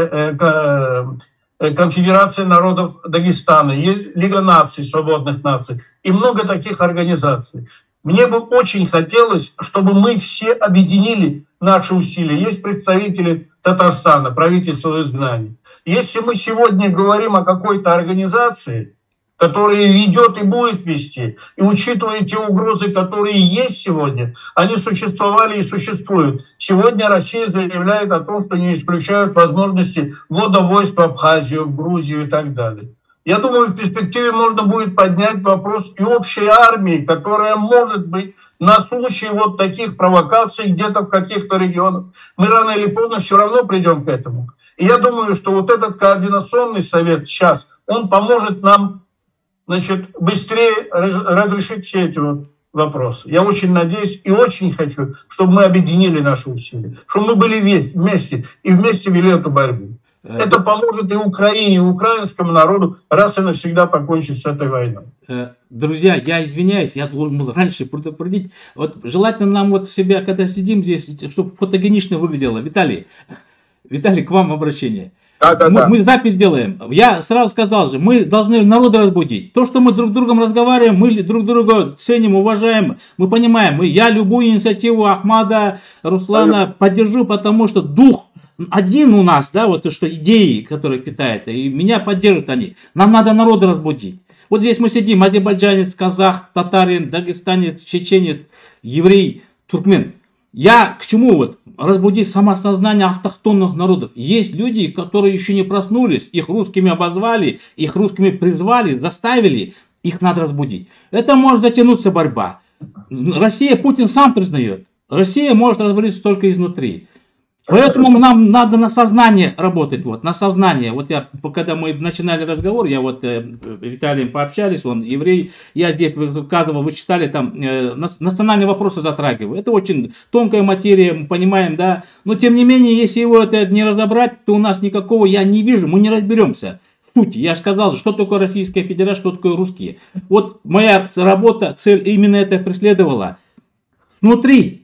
э, Конфедерация народов Дагестана, есть Лига наций, свободных наций, и много таких организаций. Мне бы очень хотелось, чтобы мы все объединили наши усилия. Есть представители Татарстана, правительства в изгнании. Если мы сегодня говорим о какой-то организации, которая ведет и будет вести, и учитывая те угрозы, которые есть сегодня, они существовали и существуют. Сегодня Россия заявляет о том, что не исключают возможности ввода войск в Абхазию, в Грузию и так далее. Я думаю, в перспективе можно будет поднять вопрос и общей армии, которая может быть на случай вот таких провокаций где-то в каких-то регионах. Мы рано или поздно все равно придем к этому. И я думаю, что вот этот координационный совет сейчас, он поможет нам, значит, быстрее разрешить все эти вот вопросы. Я очень надеюсь и очень хочу, чтобы мы объединили наши усилия, чтобы мы были вместе и вместе вели эту борьбу. Это поможет и Украине, и украинскому народу раз и навсегда покончить с этой войной. Друзья, я извиняюсь, я должен был раньше предупредить. Вот желательно нам вот себя, когда сидим здесь, чтобы фотогенично выглядело. Виталий, Виталий, к вам обращение. Да, да, мы, да. мы запись делаем. Я сразу сказал же, мы должны народа разбудить. То, что мы друг с другом разговариваем, мы друг друга ценим, уважаем, мы понимаем. Мы, я любую инициативу Ахмада, Руслана да. поддержу, потому что дух один у нас, да, вот что идеи, которые питают, и меня поддержат они. Нам надо народа разбудить. Вот здесь мы сидим, азербайджанец, казах, татарин, дагестанец, чеченец, еврей, туркмен. Я к чему вот? Разбудить самосознание автохтонных народов. Есть люди, которые еще не проснулись, их русскими обозвали, их русскими призвали, заставили, их надо разбудить. Это может затянуться борьба. Россия, Путин сам признает, Россия может развалиться только изнутри. Поэтому нам надо на сознание работать, вот, на сознание. Вот я, когда мы начинали разговор, я вот э, Виталием пообщались, он еврей, я здесь высказывал, вы читали, там э, национальные вопросы затрагиваю. Это очень тонкая материя, мы понимаем, да. Но тем не менее, если его это не разобрать, то у нас никакого, я не вижу, мы не разберемся. В сути, я же сказал, что такое Российская Федерация, что такое русские. Вот моя работа, цель именно это преследовала. Внутри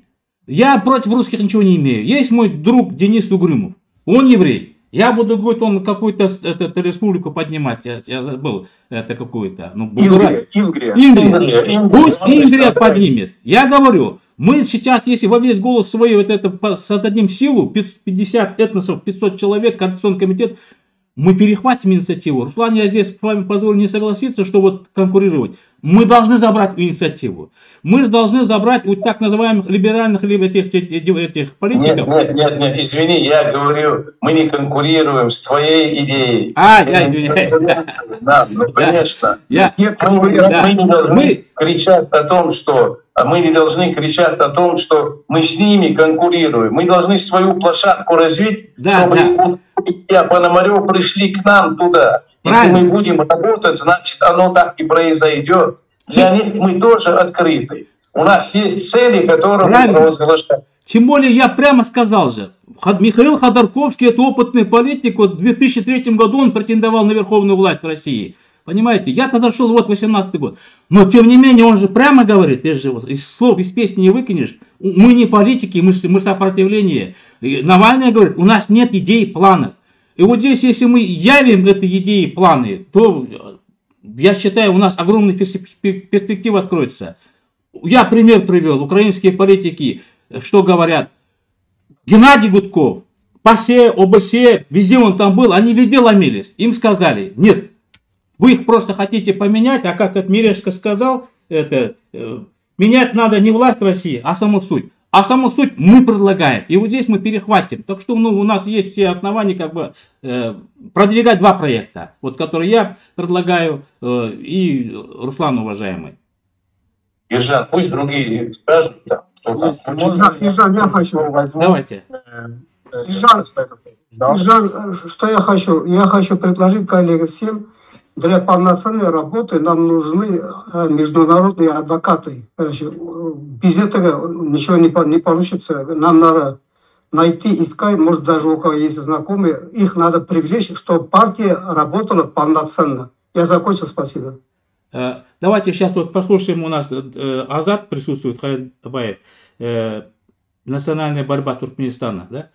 Я против русских ничего не имею. Есть мой друг Денис Угрюмов. Он еврей. Я буду, говорить, он какую-то эту республику поднимать. Я, я забыл, это какую-то. Ну, Ингрия. Ингрия. Ингрия. Ингрия. Пусть Ингрия поднимет. Я говорю, мы сейчас, если во весь голос свой вот это создадим силу, пятьдесят этносов, пятьсот человек, Координационный комитет, мы перехватим инициативу. Руслан, я здесь с вами позволю не согласиться, что вот конкурировать. Мы должны забрать инициативу. Мы должны забрать у так называемых либеральных либо этих, этих, этих политиков. Нет, нет, нет, нет, извини, я говорю, мы не конкурируем с твоей идеей. А, я извиняюсь. Да, ну конечно. Я, мы, мы, да. мы не должны мы... кричать о том, что мы не должны кричать о том, что мы с ними конкурируем. Мы должны свою площадку развить, да, чтобы да. Пономарев пришли к нам туда. Правильно. Если мы будем работать, значит, оно так и произойдет. Для них мы тоже открыты. У нас есть цели, которые мы провозглашаем. Тем более, я прямо сказал же, Михаил Ходорковский, это опытный политик, вот в две тысячи третьем году он претендовал на верховную власть в России. Понимаете, я тогда шел вот восемнадцатый год. Но, тем не менее, он же прямо говорит, ты же из слов, из песни не выкинешь, мы не политики, мы, мы сопротивление. И Навальный говорит, у нас нет идей, планов. И вот здесь, если мы явим эти идеи, планы, то, я считаю, у нас огромные перспективы откроются. Я пример привел. Украинские политики, что говорят? Геннадий Гудков, ПАСЕ, ОБСЕ, везде он там был, они везде ломились. Им сказали, нет, вы их просто хотите поменять, а как это Мирешко сказал, это, э, менять надо не власть России, а саму суть. А саму суть мы предлагаем. И вот здесь мы перехватим. Так что ну, у нас есть все основания как бы э, продвигать два проекта. Вот которые я предлагаю э, и Руслан уважаемый. Ержан, пусть другие скажут. Да, Ержан, Ержан, я хочу. Давайте. Ержан, Ержан, что я хочу? Я хочу предложить коллегам всем, для полноценной работы нам нужны международные адвокаты. Короче, без этого ничего не, не получится. Нам надо найти, искать, может даже у кого есть знакомые, их надо привлечь, чтобы партия работала полноценно. Я закончил, спасибо. Давайте сейчас вот послушаем, у нас Азат присутствует, Хаид Абаев, национальная борьба Туркменистана, да?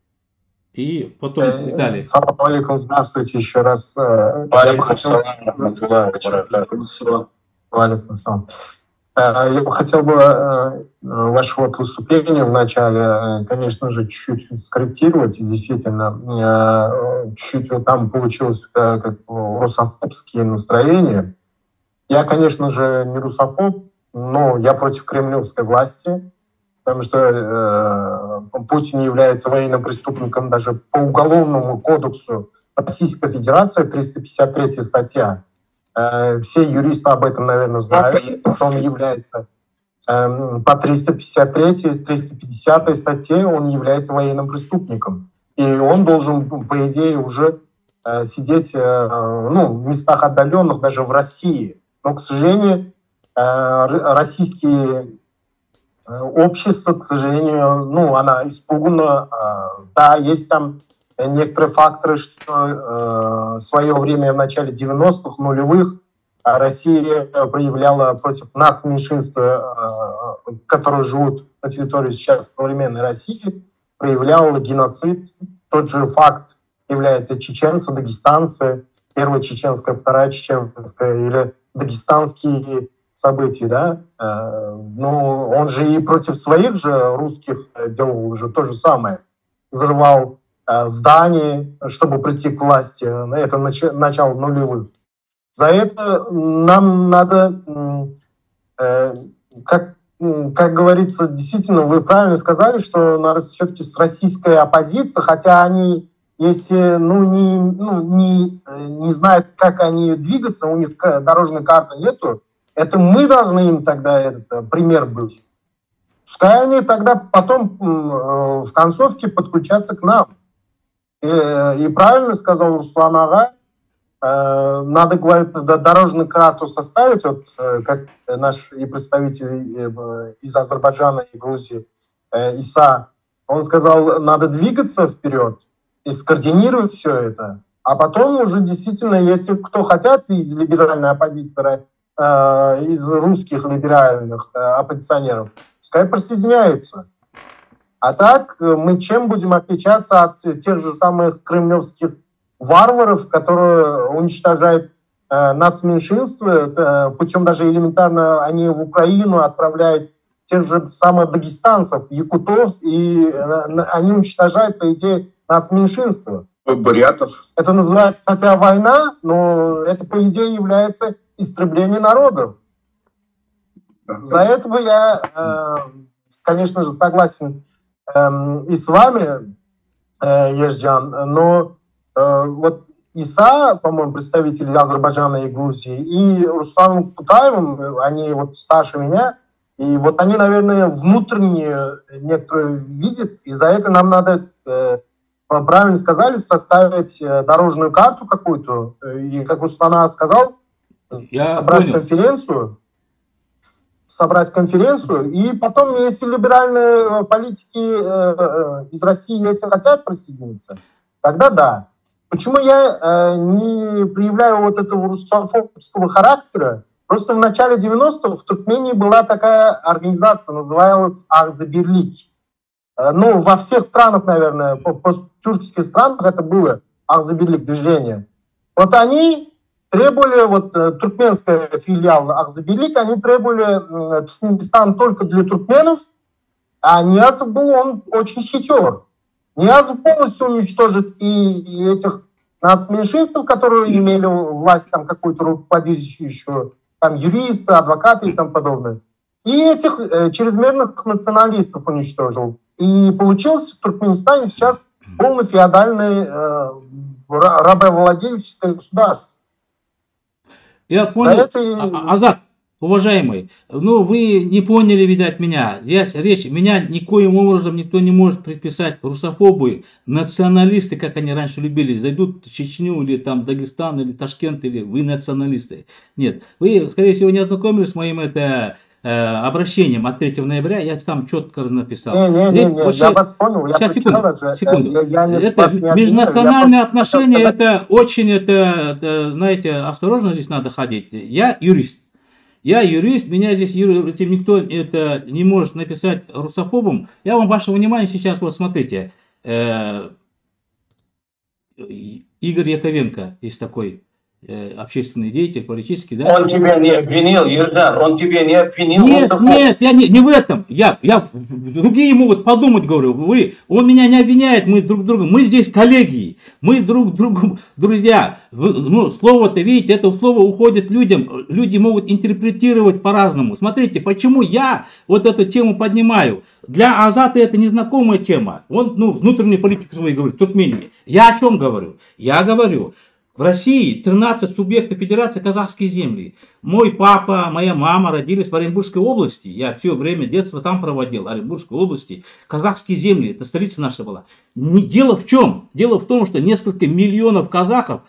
И потом э, далее. Салам алейкум, здравствуйте еще раз. Я бы хотел... Я бы хотел бы ваше вот выступление в начале, конечно же, чуть-чуть скорректировать. Действительно, чуть-чуть вот там получилось как русофобские настроения. Я, конечно же, не русофоб, но я против кремлевской власти. Потому что э, Путин является военным преступником даже по Уголовному кодексу Российской Федерации, триста пятьдесят третья статья. Э, все юристы об этом, наверное, знают, что он является э, по триста пятьдесят третьей, триста пятидесятой статье он является военным преступником. И он должен, по идее, уже э, сидеть э, ну, в местах отдаленных, даже в России. Но, к сожалению, э, российские... Общество, к сожалению, ну, она испугана. Да, есть там некоторые факторы, что э, в свое время в начале девяностых, нулевых Россия проявляла против нацменьшинства, э, которые живут на территории сейчас современной России, проявляла геноцид. Тот же факт является чеченцы, дагестанцы, первая чеченская, вторая чеченская, или дагестанские событий, да, ну, он же и против своих же русских делал уже то же самое. Взрывал здания, чтобы прийти к власти. Это начало нулевых. За это нам надо, как, как говорится, действительно, вы правильно сказали, что надо все-таки с российской оппозицией, хотя они, если ну, не, ну, не, не знают, как они двигаться, у них дорожной карты нету, это мы должны им тогда этот пример быть. Пускай они тогда потом э, в концовке подключатся к нам. И, и правильно сказал Руслан Ага, э, надо, говорит, дорожную карту составить, вот, э, как наш и представитель э, из Азербайджана и Грузии э, Иса, он сказал, надо двигаться вперед и скоординировать все это. А потом уже действительно, если кто хотят из либеральной оппозиции, из русских либеральных оппозиционеров, пускай присоединяются. А так мы чем будем отличаться от тех же самых кремлевских варваров, которые уничтожают э, нацменьшинства, э, путем даже элементарно они в Украину отправляют тех же самых дагестанцев, якутов, и э, они уничтожают, по идее, нацменьшинства. Бурятов. Это называется, хотя война, но это, по идее, является истреблением народов. За это бы я, э, конечно же, согласен э, и с вами, э, Ежджан, но э, вот Иса, по-моему, представители Азербайджана и Грузии, и Руслан Кутаевым, они вот старше меня, и вот они, наверное, внутренние некоторые видят, и за это нам надо, э, правильно сказали, составить дорожную карту какую-то, и, как Руслан сказал, я собрать понял. конференцию, собрать конференцию, и потом, если либеральные политики э, из России, если хотят присоединиться, тогда да. Почему я э, не проявляю вот этого русофобского характера? Просто в начале девяностых в Туркмении была такая организация, называлась Ахзабирлик. Э, ну, во всех странах, наверное, посттюркских странах это было Ахзабирлик движение. Вот они требовали, вот туркменская филиал Ахзабирлик, они требовали Туркменистан только для туркменов, а Ниязов был, он очень хитер. Ниязов полностью уничтожит и, и этих нацменьшинств, которые имели власть, там какую-то руководящую, там юристы, адвокаты и тому подобное. И этих э, чрезмерных националистов уничтожил. И получилось в Туркменистане сейчас полно феодальное э, рабовладельческое государство. Я понял. Это... Азат, уважаемый, ну вы не поняли, видать, меня. Здесь речь, меня никоим образом никто не может предписать русофобы, националисты, как они раньше любили, зайдут в Чечню или там Дагестан или Ташкент, или вы националисты. Нет, вы, скорее всего, не ознакомились с моим это... обращением от третьего ноября, я там четко написал. Не, не, не, не вообще... я вас понял. Я Сейчас, секунду. Даже, секунду. Я, я не, это не межнациональные отношения, сказать... это очень, это, это, знаете, осторожно здесь надо ходить. Я юрист. Я юрист, меня здесь никто это не может написать русофобом. Я вам ваше внимание сейчас, вот смотрите. Э, Игорь Яковенко есть такой. Общественный деятель, политический, да? Он тебя не обвинил, Еждан, он тебя не обвинил. Нет, нет, я не, не в этом. Я, я, другие могут подумать, говорю, вы, он меня не обвиняет, мы друг друга, мы здесь коллеги, мы друг другу друзья. Ну, слово-то, видите, это слово уходит людям, люди могут интерпретировать по-разному. Смотрите, почему я вот эту тему поднимаю. Для Азата это незнакомая тема. Он, ну, внутреннюю политику свою говорит, в Туркмении. Я о чем говорю? Я говорю, в России тринадцать субъектов Федерации казахские земли. Мой папа, моя мама родились в Оренбургской области. Я все время детства там проводил, Оренбургской области. Казахские земли, это столица наша была. Дело в чем? Дело в том, что несколько миллионов казахов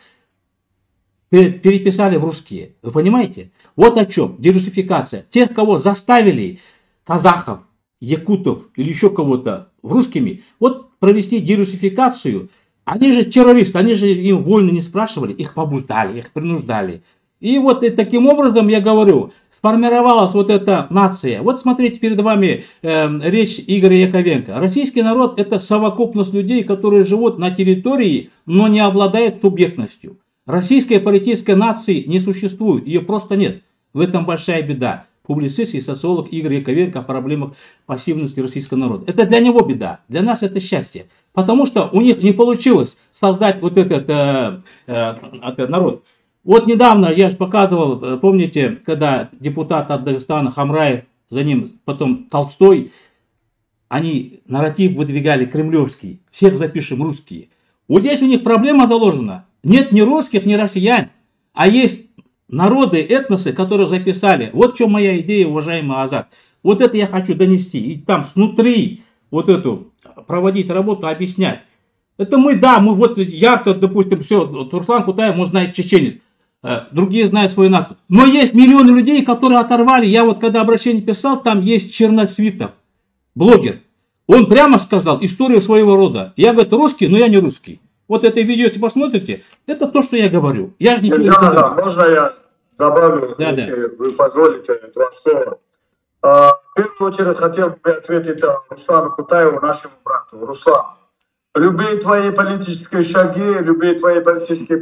переписали в русские. Вы понимаете? Вот о чем. Дерусификация. Тех, кого заставили казахов, якутов или еще кого-то в русскими, вот провести дерусификацию. Они же террористы, они же им вольно не спрашивали, их побуждали, их принуждали. И вот и таким образом, я говорю, сформировалась вот эта нация. Вот смотрите, перед вами э, речь Игоря Яковенко. Российский народ – это совокупность людей, которые живут на территории, но не обладают субъектностью. Российской политической нации не существует, ее просто нет. В этом большая беда. Публицист и социолог Игорь Яковенко о проблемах пассивности российского народа. Это для него беда, для нас это счастье. Потому что у них не получилось создать вот этот э, э, этот народ. Вот недавно я же показывал, помните, когда депутат от Дагестана Хамраев, за ним потом Толстой, они нарратив выдвигали кремлевский, всех запишем русские. Вот здесь у них проблема заложена. Нет ни русских, ни россиян, а есть народы, этносы, которых записали. Вот в чем моя идея, уважаемый Азат. Вот это я хочу донести. И там снутри вот эту проводить работу, объяснять. Это мы, да, мы вот ярко, допустим, все, Руслан Кутаев, он знает чеченец. Другие знают свою нацию. Но есть миллионы людей, которые оторвали. Я вот когда обращение писал, там есть Черноцвитов, блогер. Он прямо сказал историю своего рода. Я, говорю, русский, но я не русский. Вот это видео, если посмотрите, это то, что я говорю. Я же ничего не говорю. Можно я добавлю, да, если да. вы позволите, два слова? В первую очередь хотел бы ответить Руслану Кутаеву, нашему брату. Руслан, любые твои политические шаги, любые твои политические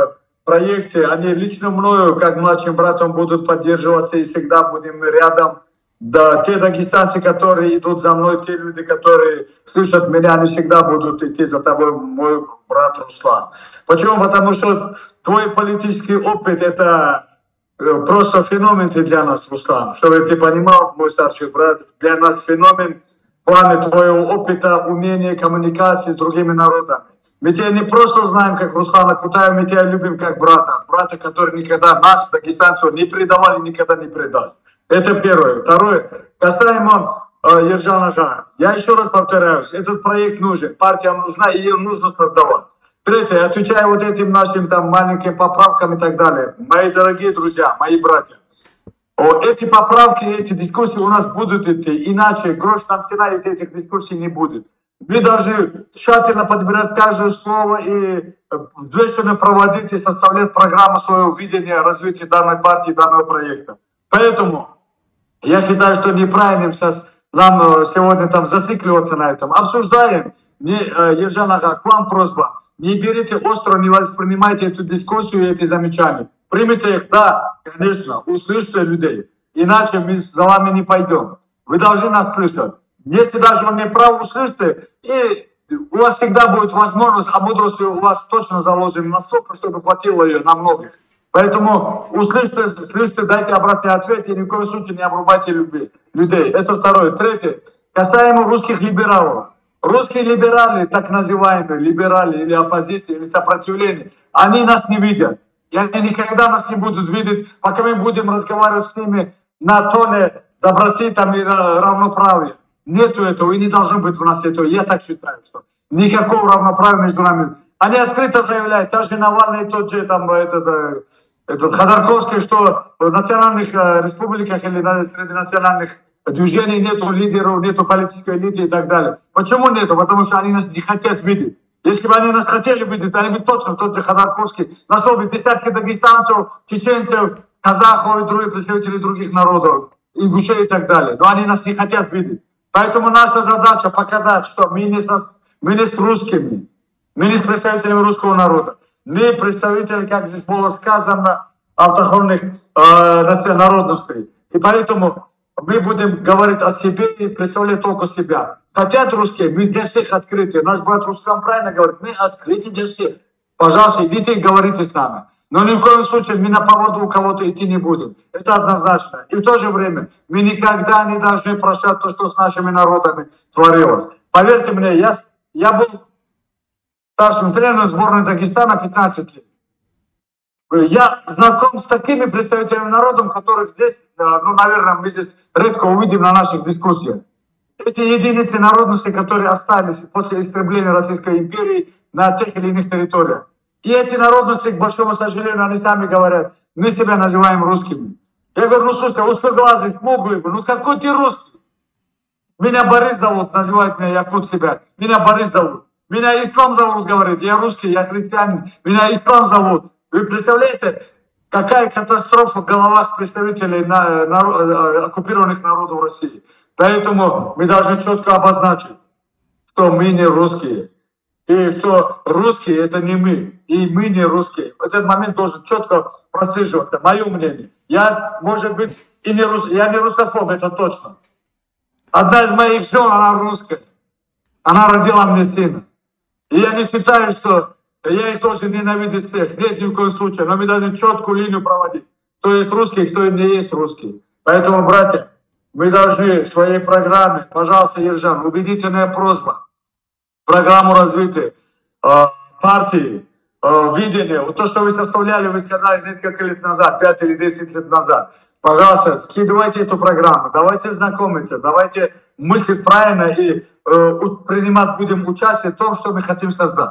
проекты, они лично мною, как младшим братом, будут поддерживаться и всегда будем рядом. Да, те дагестанцы, которые идут за мной, те люди, которые слышат меня, они всегда будут идти за тобой, мой брат Руслан. Почему? Потому что твой политический опыт — это просто феномен для нас, Руслан. Чтобы ты понимал, мой старший брат, для нас феномен в плане твоего опыта, умения коммуникации с другими народами. Мы тебя не просто знаем как Руслана Кутаева, мы тебя любим как брата. Брата, который никогда нас, дагестанцев, не предавал и никогда не предаст. Это первое. Второе. Касаемо э, Ержана Ага. Я еще раз повторяюсь, этот проект нужен, партия нужна, и ее нужно создавать. Третье. Отвечая вот этим нашим там маленьким поправкам и так далее. Мои дорогие друзья, мои братья, о, эти поправки, эти дискуссии у нас будут идти. Иначе грош там цена из этих дискуссий не будет. Мы должны тщательно подбирать каждое слово и движенно проводить и составлять программу своего видения развития данной партии, данного проекта. Поэтому я считаю, что неправильным сейчас нам сегодня там зацикливаться на этом. Обсуждаем. Не, Ержан Ага, к вам просьба. Не берите остро, не воспринимайте эту дискуссию и эти замечания. Примите их, да, конечно, услышьте людей. Иначе мы за вами не пойдем. Вы должны нас слышать. Если даже он не прав, услышите, и у вас всегда будет возможность, а мудрости у вас точно заложена настолько, чтобы хватило ее на многих. Поэтому услышьте, слышите, дайте обратный ответ и ни в коем случае не обрубайте людей. Это второе. Третье. Касаемо русских либералов. Русские либералы, так называемые либералы или оппозиция, или сопротивление, они нас не видят. И они никогда нас не будут видеть, пока мы будем разговаривать с ними на тоне доброты там, и равноправия. Нету этого и не должно быть у нас этого. Я так считаю, что никакого равноправия между нами. Они открыто заявляют, даже Навальный, тот же там, этот, этот Ходорковский, что в национальных республиках или среди национальных движений нету лидеров, нету политической элиты и так далее. Почему нету? Потому что они нас не хотят видеть. Если бы они нас хотели видеть, они бы точно, тот же Ходорковский, нашел бы десятки дагестанцев, чеченцев, казахов и других представителей других народов, ингушей и так далее. Но они нас не хотят видеть. Поэтому наша задача показать, что мы не с, мы не с русскими. Мы не с представителями русского народа. Мы представители, как здесь было сказано, автохтонных э, народностей. И поэтому мы будем говорить о себе и представлять только себя. Хотят русские, мы для всех открыты. Наш брат Рустам правильно говорит, мы открыты для всех. Пожалуйста, идите и говорите с нами. Но ни в коем случае мы на поводу у кого-то идти не будем. Это однозначно. И в то же время мы никогда не должны прощать то, что с нашими народами творилось. Поверьте мне, я, я был старшим тренером сборной Дагестана пятнадцать лет. Я знаком с такими представителями народов, которых здесь, ну, наверное, мы здесь редко увидим на наших дискуссиях. Эти единицы народности, которые остались после истребления Российской империи на тех или иных территориях. И эти народности, к большому сожалению, они сами говорят, мы себя называем русскими. Я говорю, ну слушай, узкоглазый, смуглый, ну какой ты русский? Меня Борис зовут, называют меня Якут себя. Меня Борис зовут. Меня Ислам зовут, говорит, я русский, я христианин. Меня Ислам зовут. Вы представляете, какая катастрофа в головах представителей на, на, оккупированных народов России? Поэтому мы должны четко обозначить, что мы не русские. И что русские — это не мы, и мы не русские. Этот момент должен четко прослеживаться, мое мнение. Я, может быть, и не рус... я не русофоб, это точно. Одна из моих жен, она русская. Она родила мне сына. И я не считаю, что я их тоже ненавидю всех. Нет, ни в коем случае. Но мы должны четкую линию проводить. Кто есть русский, кто не есть русский. Поэтому, братья, мы должны в своей программе, пожалуйста, Ержан, убедительная просьба, программу развития э, партии, э, видения, вот то, что вы составляли, вы сказали несколько лет назад, пять или десять лет назад. Пожалуйста, скидывайте эту программу, давайте знакомиться, давайте мыслить правильно и э, принимать будем участие в том, что мы хотим создать.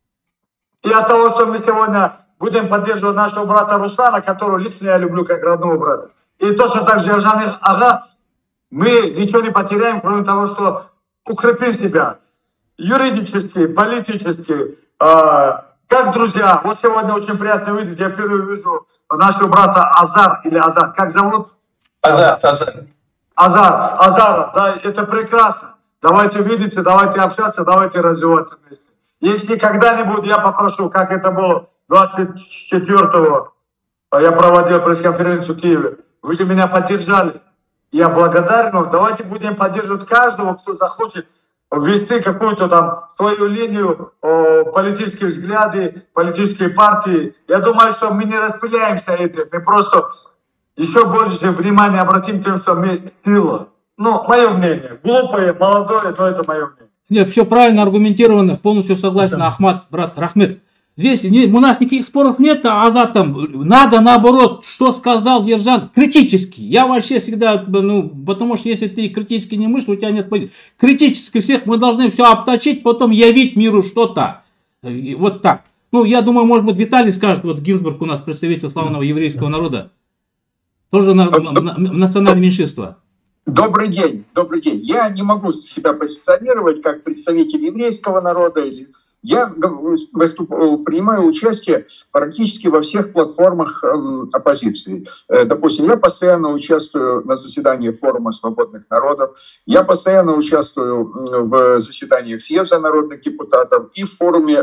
И от того, что мы сегодня будем поддерживать нашего брата Руслана, которого лично я люблю как родного брата, и точно так же Ержан Ага, мы ничего не потеряем, кроме того, что укрепим себя юридически, политически, э, как друзья. Вот сегодня очень приятно видеть, я впервые вижу нашего брата Азар или Азат. Как зовут? Азат, Азат. Азар, Азара, да, это прекрасно. Давайте видеться, давайте общаться, давайте развиваться вместе. Если когда-нибудь я попрошу, как это было двадцать четвёртого, я проводил пресс-конференцию в Киеве, вы же меня поддержали. Я благодарен вам. Давайте будем поддерживать каждого, кто захочет ввести какую-то там свою линию, о, политические взгляды, политические партии. Я думаю, что мы не распыляемся этим, мы просто еще больше внимания обратим тем, что мы сила. Ну, мое мнение. Глупое, молодое, но это мое мнение. Нет, все правильно, аргументированно, полностью согласен, да. Ахмад, брат Рахмет. Здесь не, у нас никаких споров нет, а Азат там, надо наоборот, что сказал Ержан, критически. Я вообще всегда, ну, потому что если ты критически не мыслишь, у тебя нет позиции. Критически всех мы должны все обточить, потом явить миру что-то. Вот так. Ну, я думаю, может быть, Виталий скажет, вот Гинзбург у нас представитель славного еврейского народа, тоже на, на, на, национальное меньшинство. Добрый день, добрый день. Я не могу себя позиционировать как представитель еврейского народа или... Я выступ, принимаю участие практически во всех платформах оппозиции. Допустим, я постоянно участвую на заседаниях форума свободных народов, я постоянно участвую в заседаниях съезда народных депутатов и в форуме,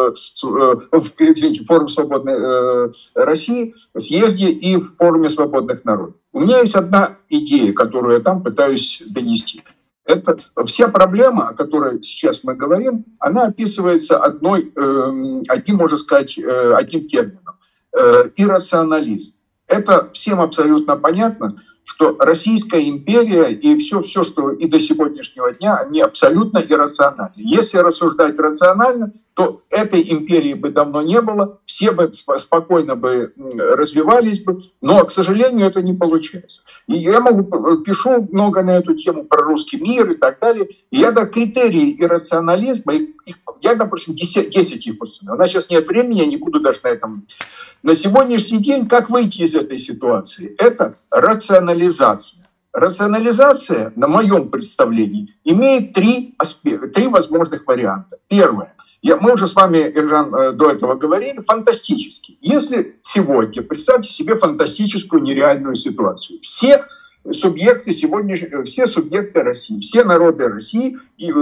извините, форум свободной России, съезде и в форуме свободных народов. У меня есть одна идея, которую я там пытаюсь донести. Это вся проблема, о которой сейчас мы говорим, она описывается одной, э, одним, можно сказать, э, одним термином э, – иррационализм. Это всем абсолютно понятно, что Российская империя и все, все, что и до сегодняшнего дня, они абсолютно иррациональны. Если рассуждать рационально, то этой империи бы давно не было, все бы спокойно бы развивались бы, но, к сожалению, это не получается. И я могу, пишу много на эту тему про русский мир и так далее, и я до критерий иррационализма, их, их, я, допустим, десять, десять их поставил. У нас сейчас нет времени, я не буду даже на этом. На сегодняшний день, как выйти из этой ситуации? Это рационализация. Рационализация, на моем представлении, имеет три аспекта, три возможных варианта. Первое. Я, мы уже с вами, Ержан, до этого говорили, фантастически. Если сегодня, представьте себе фантастическую нереальную ситуацию. Все субъекты сегодня, все субъекты России, все народы России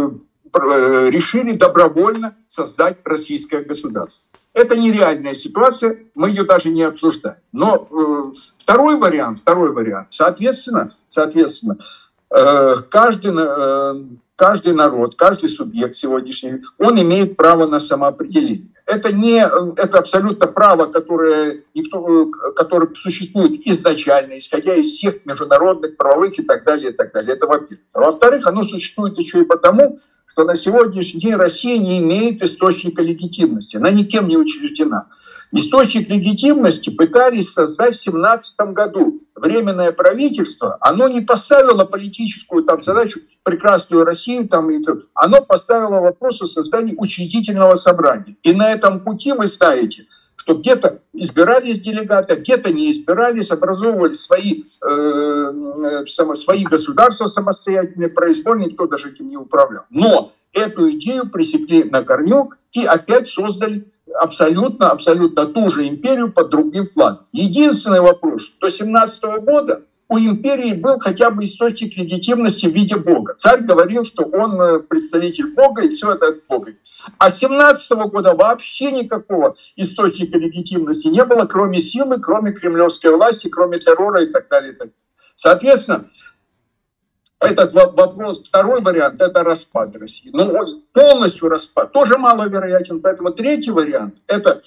решили добровольно создать российское государство. Это нереальная ситуация, мы ее даже не обсуждаем. Но э, второй вариант, второй вариант, соответственно, соответственно э, каждый, э, каждый народ, каждый субъект сегодняшний, он имеет право на самоопределение. Это, не, это абсолютно право, которое, никто, которое существует изначально, исходя из всех международных правовых и так далее, и так далее. Это во-первых. А во-вторых, оно существует еще и потому, что на сегодняшний день Россия не имеет источника легитимности, она никем не учреждена. Источник легитимности пытались создать в семнадцатом году. Временное правительство, оно не поставило политическую там задачу прекрасную Россию, там, оно поставило вопрос о создании учредительного собрания. И на этом пути вы знаете, что где-то избирались делегаты, где-то не избирались, образовывали свои, э, свои государства самостоятельные, произвольные, никто даже этим не управлял. Но эту идею пресекли на корню и опять создали абсолютно, абсолютно ту же империю под другим флагом. Единственный вопрос, до семнадцатого года у империи был хотя бы источник легитимности в виде Бога. Царь говорил, что он представитель Бога, и все это от Бога. А с семнадцатого года вообще никакого источника легитимности не было, кроме силы, кроме кремлевской власти, кроме террора и так далее. И так далее. Соответственно, этот вопрос, второй вариант, это распад России. Ну, полностью распад, тоже маловероятен. Поэтому третий вариант, это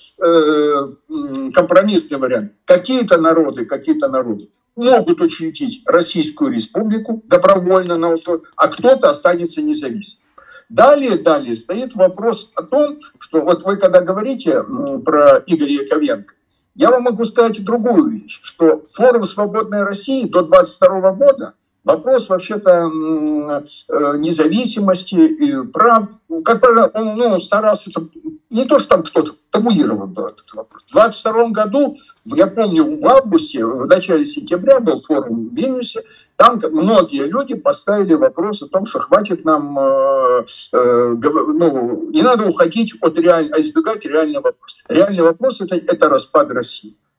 э, компромиссный вариант. Какие-то народы, какие-то народы могут учредить Российскую Республику добровольно на условиях, а кто-то останется независимым. Далее, далее стоит вопрос о том, что вот вы когда говорите про Игоря Яковенко, я вам могу сказать другую вещь, что форум «Свободной России» до двадцать второго года вопрос вообще-то независимости и прав, как правило, он ну, старался, не то, что там кто-то табуировал этот вопрос. В двадцать втором году, я помню, в августе, в начале сентября был форум в Вильнюсе, там многие люди поставили вопрос о том, что хватит нам, э, э, ну, не надо уходить от реального, а избегать реального вопроса. Реальный вопрос это, – это распад России.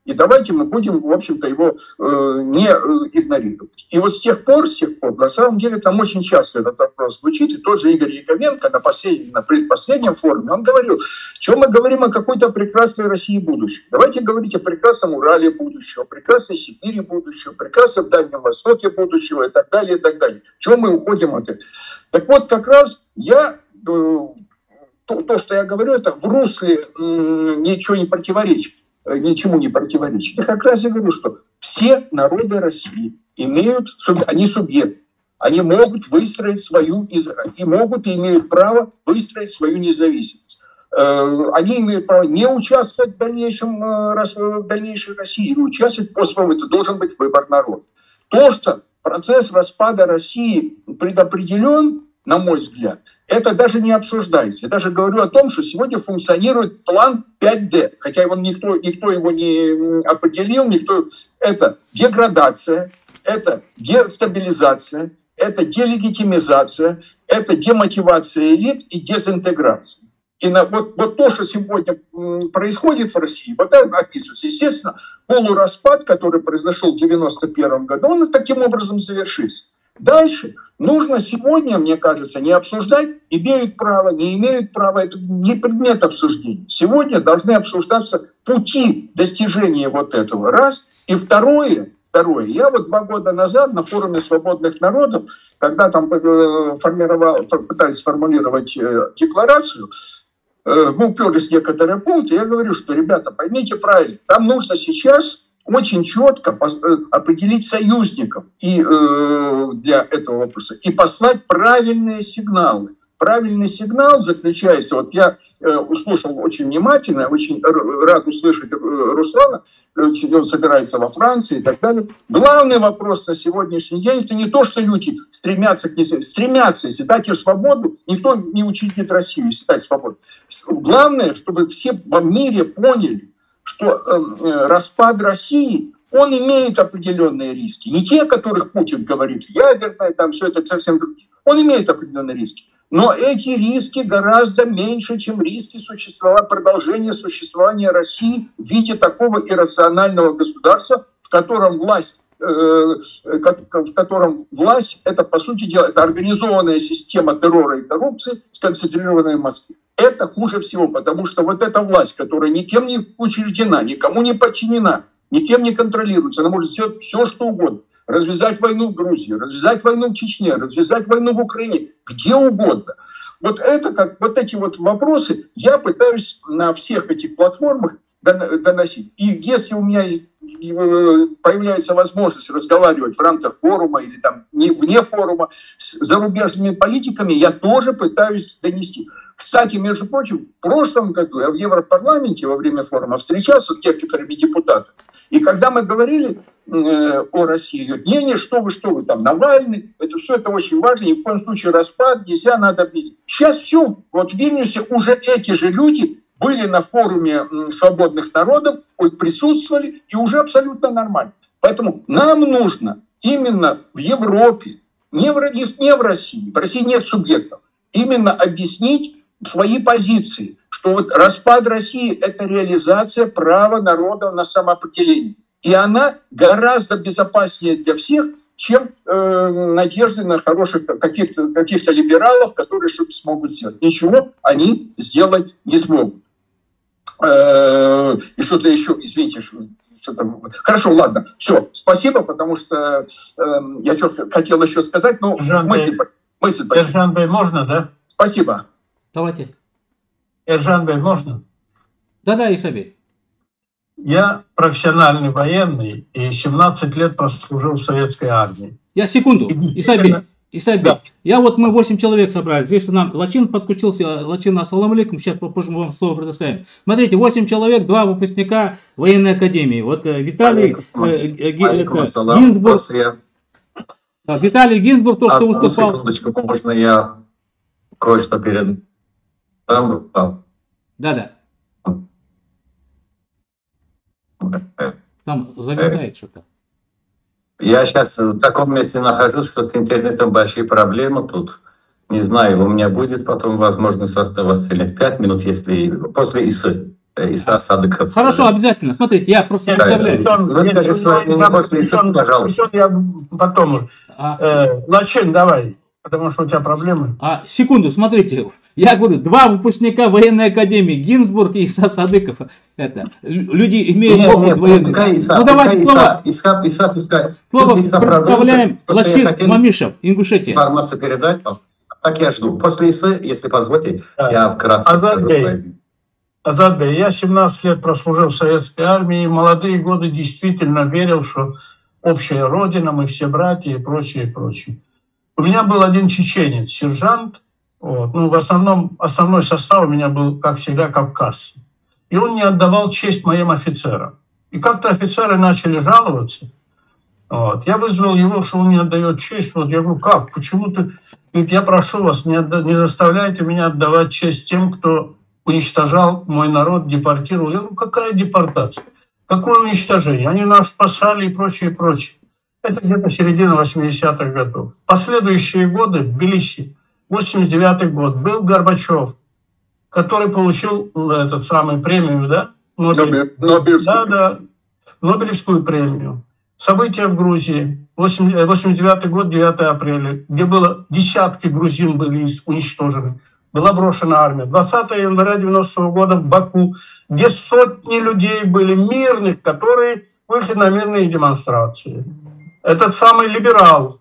И давайте мы будем, в общем-то, его э, не э, игнорировать. И вот с тех пор, с тех пор, на самом деле, там очень часто этот вопрос звучит. И тот же Игорь Яковенко на, последнем, на предпоследнем форуме, он говорил, что мы говорим о какой-то прекрасной России будущего. Давайте говорить о прекрасном Урале будущего, о прекрасной Сибири будущего, о прекрасном Дальнем Востоке будущего и так далее, и так далее. Чего мы уходим от этого? Так вот, как раз я... Э, то, то, что я говорю, это в русле э, ничего не противоречит. ничему не противоречит. Я как раз и говорю, что все народы России имеют, они субъекты, они могут выстроить свою, и могут и имеют право выстроить свою независимость. Они имеют право не участвовать в дальнейшем, в дальнейшей России, или участвовать по своему, это должен быть выбор народа. То, что процесс распада России предопределен, на мой взгляд, это даже не обсуждается. Я даже говорю о том, что сегодня функционирует план пять дэ, хотя его никто, никто его не определил, никто... Это деградация, это дестабилизация, это делегитимизация, это демотивация элит и дезинтеграция. И на, вот, вот то, что сегодня происходит в России, вот это описывается. Естественно, полураспад, который произошел в девяносто первом году, он таким образом завершится. Дальше нужно сегодня, мне кажется, не обсуждать, имеют право, не имеют права, это не предмет обсуждения. Сегодня должны обсуждаться пути достижения вот этого, раз. И второе, второе, я вот два года назад на форуме свободных народов, когда там формировал, пытались сформулировать декларацию, мы уперлись в некоторые пункты, я говорю, что, ребята, поймите правильно, там нужно сейчас очень четко определить союзников и, э, для этого вопроса и послать правильные сигналы. Правильный сигнал заключается, вот я э, услышал очень внимательно, очень рад услышать э, Руслана, э, он собирается во Франции и так далее. Главный вопрос на сегодняшний день — это не то, что люди стремятся к независимости, стремятся, если дать им свободу, никто не учредит Россию, если дать свободу. Главное, чтобы все в мире поняли, что э, распад России, он имеет определенные риски. Не те, о которых Путин говорит, ядерное, там все это совсем другие. Он имеет определенные риски. Но эти риски гораздо меньше, чем риски существования, продолжения существования России в виде такого иррационального государства, в котором власть, э, в котором власть, это, по сути дела, это организованная система террора и коррупции, сконцентрированная в Москве. Это хуже всего, потому что вот эта власть, которая никем не учреждена, никому не подчинена, никем не контролируется, она может сделать все, что угодно. Развязать войну в Грузии, развязать войну в Чечне, развязать войну в Украине, где угодно. Вот это, как вот эти вот вопросы я пытаюсь на всех этих платформах доносить. И если у меня появляется возможность разговаривать в рамках форума или там вне форума с зарубежными политиками, я тоже пытаюсь донести. Кстати, между прочим, в прошлом году я в Европарламенте во время форума встречался с некоторыми депутатами. И когда мы говорили э, о России, говорят, не-не, что вы, что вы, там, Навальный, это все это очень важно, ни в коем случае распад нельзя, надо обидеть. Сейчас все, вот в Вильнюсе уже эти же люди были на форуме свободных народов, присутствовали, и уже абсолютно нормально. Поэтому нам нужно именно в Европе, не в, не в России, в России нет субъектов, именно объяснить свои позиции, что вот распад России – это реализация права народа на самоопределение. И она гораздо безопаснее для всех, чем э, надежды на хороших каких-то, каких-то либералов, которые что-то смогут сделать. Ничего они сделать не смогут. Э, и что-то еще, извините, что-то... Хорошо, ладно, все, спасибо, потому что э, я что-то хотел еще сказать, но мысль... мысль Ержанбей, можно, да? Спасибо. Давайте. Ержанбей, можно? Да-да, Исабель. Я профессиональный военный и семнадцать лет прослужил в советской армии. Я секунду, Исабель, Исабель. Да. Я вот мы восемь человек собрали. Здесь нам Лачин подключился. Лачин, ассаламу алейкум. Сейчас попозже мы вам слово предоставим. Смотрите, восемь человек, два выпускника военной академии. Вот Виталий э, Гинзбург. Виталий Гинзбург, то, что выступал. Секундочку, можно я кое-что перед... Да-да. Там зависает что-то. Я сейчас в таком месте нахожусь, что с интернетом большие проблемы тут. Не знаю, у меня будет потом возможность вас стрелять пять минут, если после ИСы. Иса Садыков. Хорошо, обязательно. Смотрите, я просто представляю. Пожалуйста. Я потом. А, э, Лачин, давай, потому что у тебя проблемы. а, секунду, смотрите. Я говорю, два выпускника военной академии, Гинзбург и Иса Садыков. Это, люди имеют Нет, опыт нет, военный. пускай Иса, Ну давайте пускай слово, Иса, Иса, Иса, пускай. слово Пусть Иса представляем продолжит. Просто я Лачин хотел Мамишев, Ингушетия. информацию передать вам. Так я жду. После Исы, если позволите, Да. я вкратце Азат скажу Бей. свои. Азат Бей, я семнадцать лет прослужил в советской армии, и в молодые годы действительно верил, что общая родина, мы все братья и прочее, и прочее. У меня был один чеченец, сержант, вот, ну, в основном, основной состав у меня был, как всегда, кавказцы. И он не отдавал честь моим офицерам. И как-то офицеры начали жаловаться. Вот. Я вызвал его, что он не отдает честь. Вот я говорю, как, почему ты... Говорит, я прошу вас, не, отда... не заставляйте меня отдавать честь тем, кто уничтожал мой народ, депортировал. Я говорю, какая депортация? Какое уничтожение? Они нас спасали и прочее, и прочее. Это где-то середина восьмидесятых годов. Последующие годы в Тбилиси, восемьдесят девятый год, был Горбачев, который получил этот самый премию, да? Нобель... Нобелевскую. Да, да, Нобелевскую премию. События в Грузии, восемьдесят девятый год, девятое апреля, где было десятки грузин были уничтожены. Была брошена армия. двадцатого января девяностого года в Баку, где сотни людей были мирных, которые вышли на мирные демонстрации. Этот самый либерал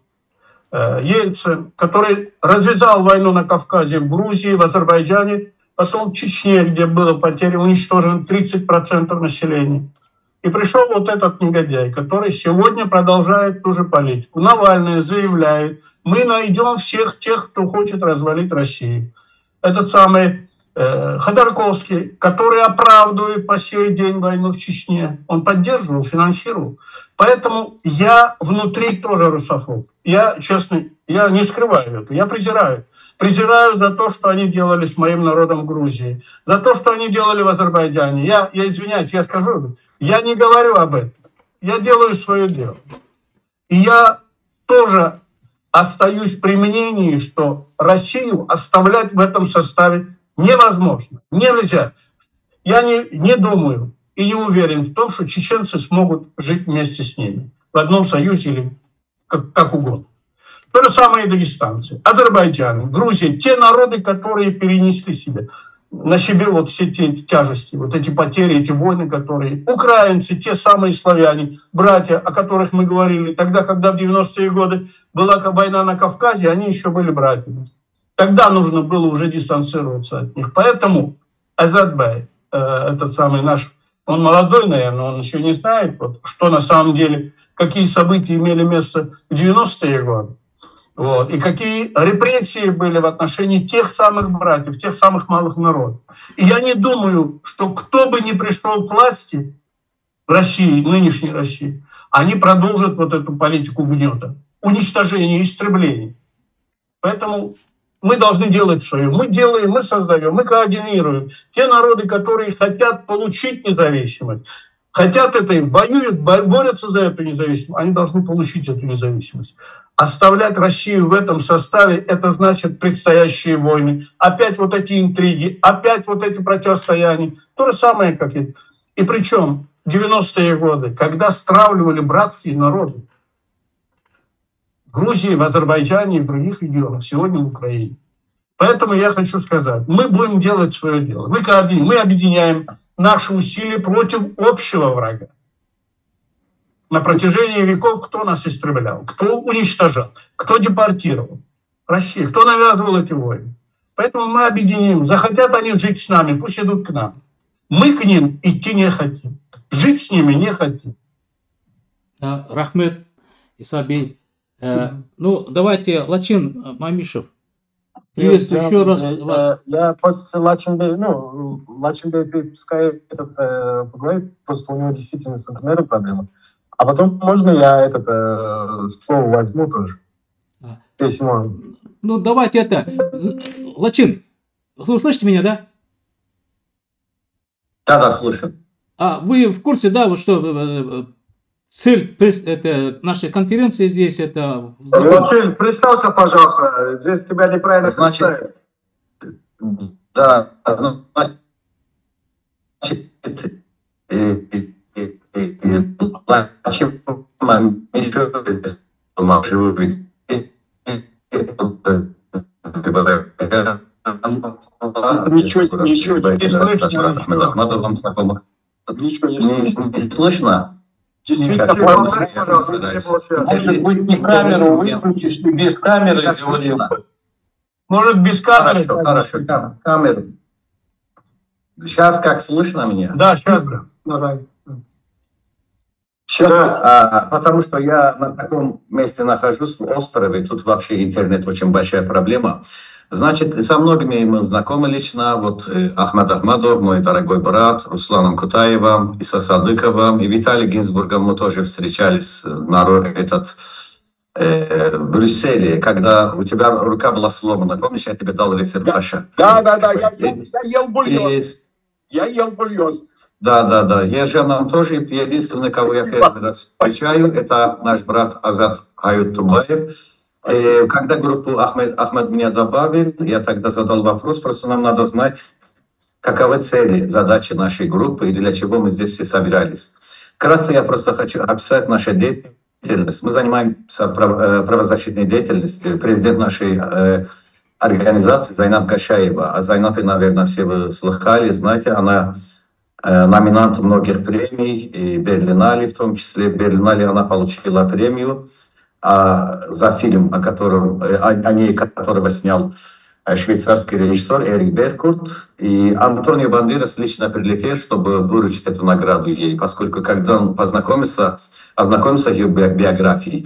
э, Ельцин, который развязал войну на Кавказе, в Грузии, в Азербайджане, потом в Чечне, где было потери, уничтожено тридцать процентов населения. И пришел вот этот негодяй, который сегодня продолжает ту же политику. Навальный заявляет, мы найдем всех тех, кто хочет развалить Россию. Этот самый э, Ходорковский, который оправдывает по сей день войну в Чечне, он поддерживал, финансировал. Поэтому я внутри тоже русофоб. Я, честно, я не скрываю это, я презираю. Презираю за то, что они делали с моим народом в Грузии, за то, что они делали в Азербайджане. Я, я извиняюсь, я скажу, я не говорю об этом. Я делаю свое дело. И я тоже остаюсь при мнении, что Россию оставлять в этом составе невозможно. Нельзя. Я не, не думаю и не уверен в том, что чеченцы смогут жить вместе с ними. В одном союзе или как, как угодно. То же самое и дагестанцы, Азербайджан, Грузия. Те народы, которые перенесли себе на себе вот все те тяжести, вот эти потери, эти войны, которые... Украинцы, те самые славяне, братья, о которых мы говорили, тогда, когда в девяностые годы была война на Кавказе, они еще были братьями. Тогда нужно было уже дистанцироваться от них. Поэтому Азат Бей, э, этот самый наш, он молодой, наверное, он еще не знает, вот, что на самом деле, какие события имели место в девяностые годы. Вот. И какие репрессии были в отношении тех самых братьев, тех самых малых народов. И я не думаю, что кто бы ни пришел к власти в России, нынешней России, они продолжат вот эту политику гнета, уничтожения, истребления. Поэтому мы должны делать свое. Мы делаем, мы создаем, мы координируем. Те народы, которые хотят получить независимость, хотят это, воюют, борются за эту независимость, они должны получить эту независимость. Оставлять Россию в этом составе, это значит предстоящие войны. Опять вот эти интриги, опять вот эти противостояния. То же самое, как и... И причем в девяностые годы, когда стравливали братские народы, в Грузии, в Азербайджане и в других регионах, сегодня в Украине. Поэтому я хочу сказать, мы будем делать свое дело. Мы координируем, мы объединяем наши усилия против общего врага. На протяжении веков кто нас истреблял, кто уничтожал, кто депортировал? Россия. Кто навязывал эти войны? Поэтому мы объединим. Захотят они жить с нами, пусть идут к нам. Мы к ним идти не хотим. Жить с ними не хотим. Рахмет, Иса Бей. Э, ну, давайте, Лачин Мамишев. Приветствую еще раз вас. Я после Лачинбей, ну, Лачинбей пускай этот, э, поговорит, просто у него действительно с интернетом проблемы. А потом можно я этот э, слово возьму тоже? А. Если можно. Ну, давайте это. Лачин, вы слышите меня, да? Да, да, слышу. А вы в курсе, да, вот что цель это, нашей конференции здесь это... Лачин, представься, пожалуйста, здесь тебя неправильно Значит, представили. Да, значит, Ничего, ничего не слышно. Не слышно? Действительно, может быть, не камеру выключишь, и без камеры говорил. Может, без камеры? Хорошо, хорошо, камеру. Сейчас как слышно мне? Да, сейчас. Давай. Сейчас, а, потому что я на таком месте нахожусь, в острове, тут вообще интернет очень большая проблема. Значит, со многими мы знакомы лично, вот э, Ахмад Ахмадов, мой дорогой брат, Русланом Кутаевым, Иса Садыковым и Виталий Гинзбургом мы тоже встречались на этот, э, в Брюсселе, когда у тебя рука была сломана. Помнишь, я тебе дал рецепт Паша? Да, да, да, я, я, я ел бульон. И, я ел бульон. Да, да, да. Я же нам тоже, единственный, кого я первый раз встречаю, это наш брат Азат Аюттубаев. И когда группу Ахмед, Ахмед меня добавил, я тогда задал вопрос, просто нам надо знать, каковы цели, задачи нашей группы и для чего мы здесь все собирались. Вкратце я просто хочу описать нашу деятельность. Мы занимаемся правозащитной деятельностью. Президент нашей э, организации Зайнаб Гашаева. А Зайнаб, наверное, все вы слыхали, знаете, она номинант многих премий, и Берлинале, в том числе. В Берлинале она получила премию а, за фильм, о, котором, о, о ней которого снял швейцарский режиссер Эрик Беркурт. И Антонио Бандерас лично прилетел, чтобы выручить эту награду ей, поскольку когда он познакомился, ознакомился с ее биографией,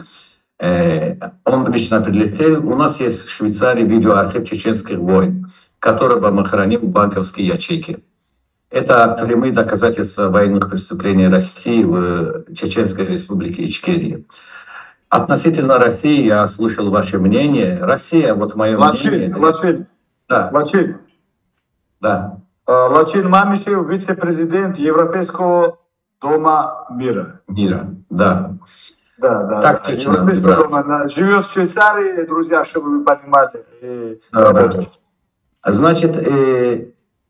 э, он лично прилетел. У нас есть в Швейцарии видеоархив чеченских войн, которого мы храним в банковской ячейке. Это прямые доказательства военных преступлений России в Чеченской республике Ичкерия. Относительно России я слышал ваше мнение. Россия, вот мое Лачин, мнение... Лачин, да. Лачин. Да. Лачин Мамишев, вице-президент Европейского дома мира. Мира, да. Да, да. Так да. точно, Европейского да. дома. Она живет в Швейцарии, друзья, чтобы вы понимали. И Да, да. Значит, э,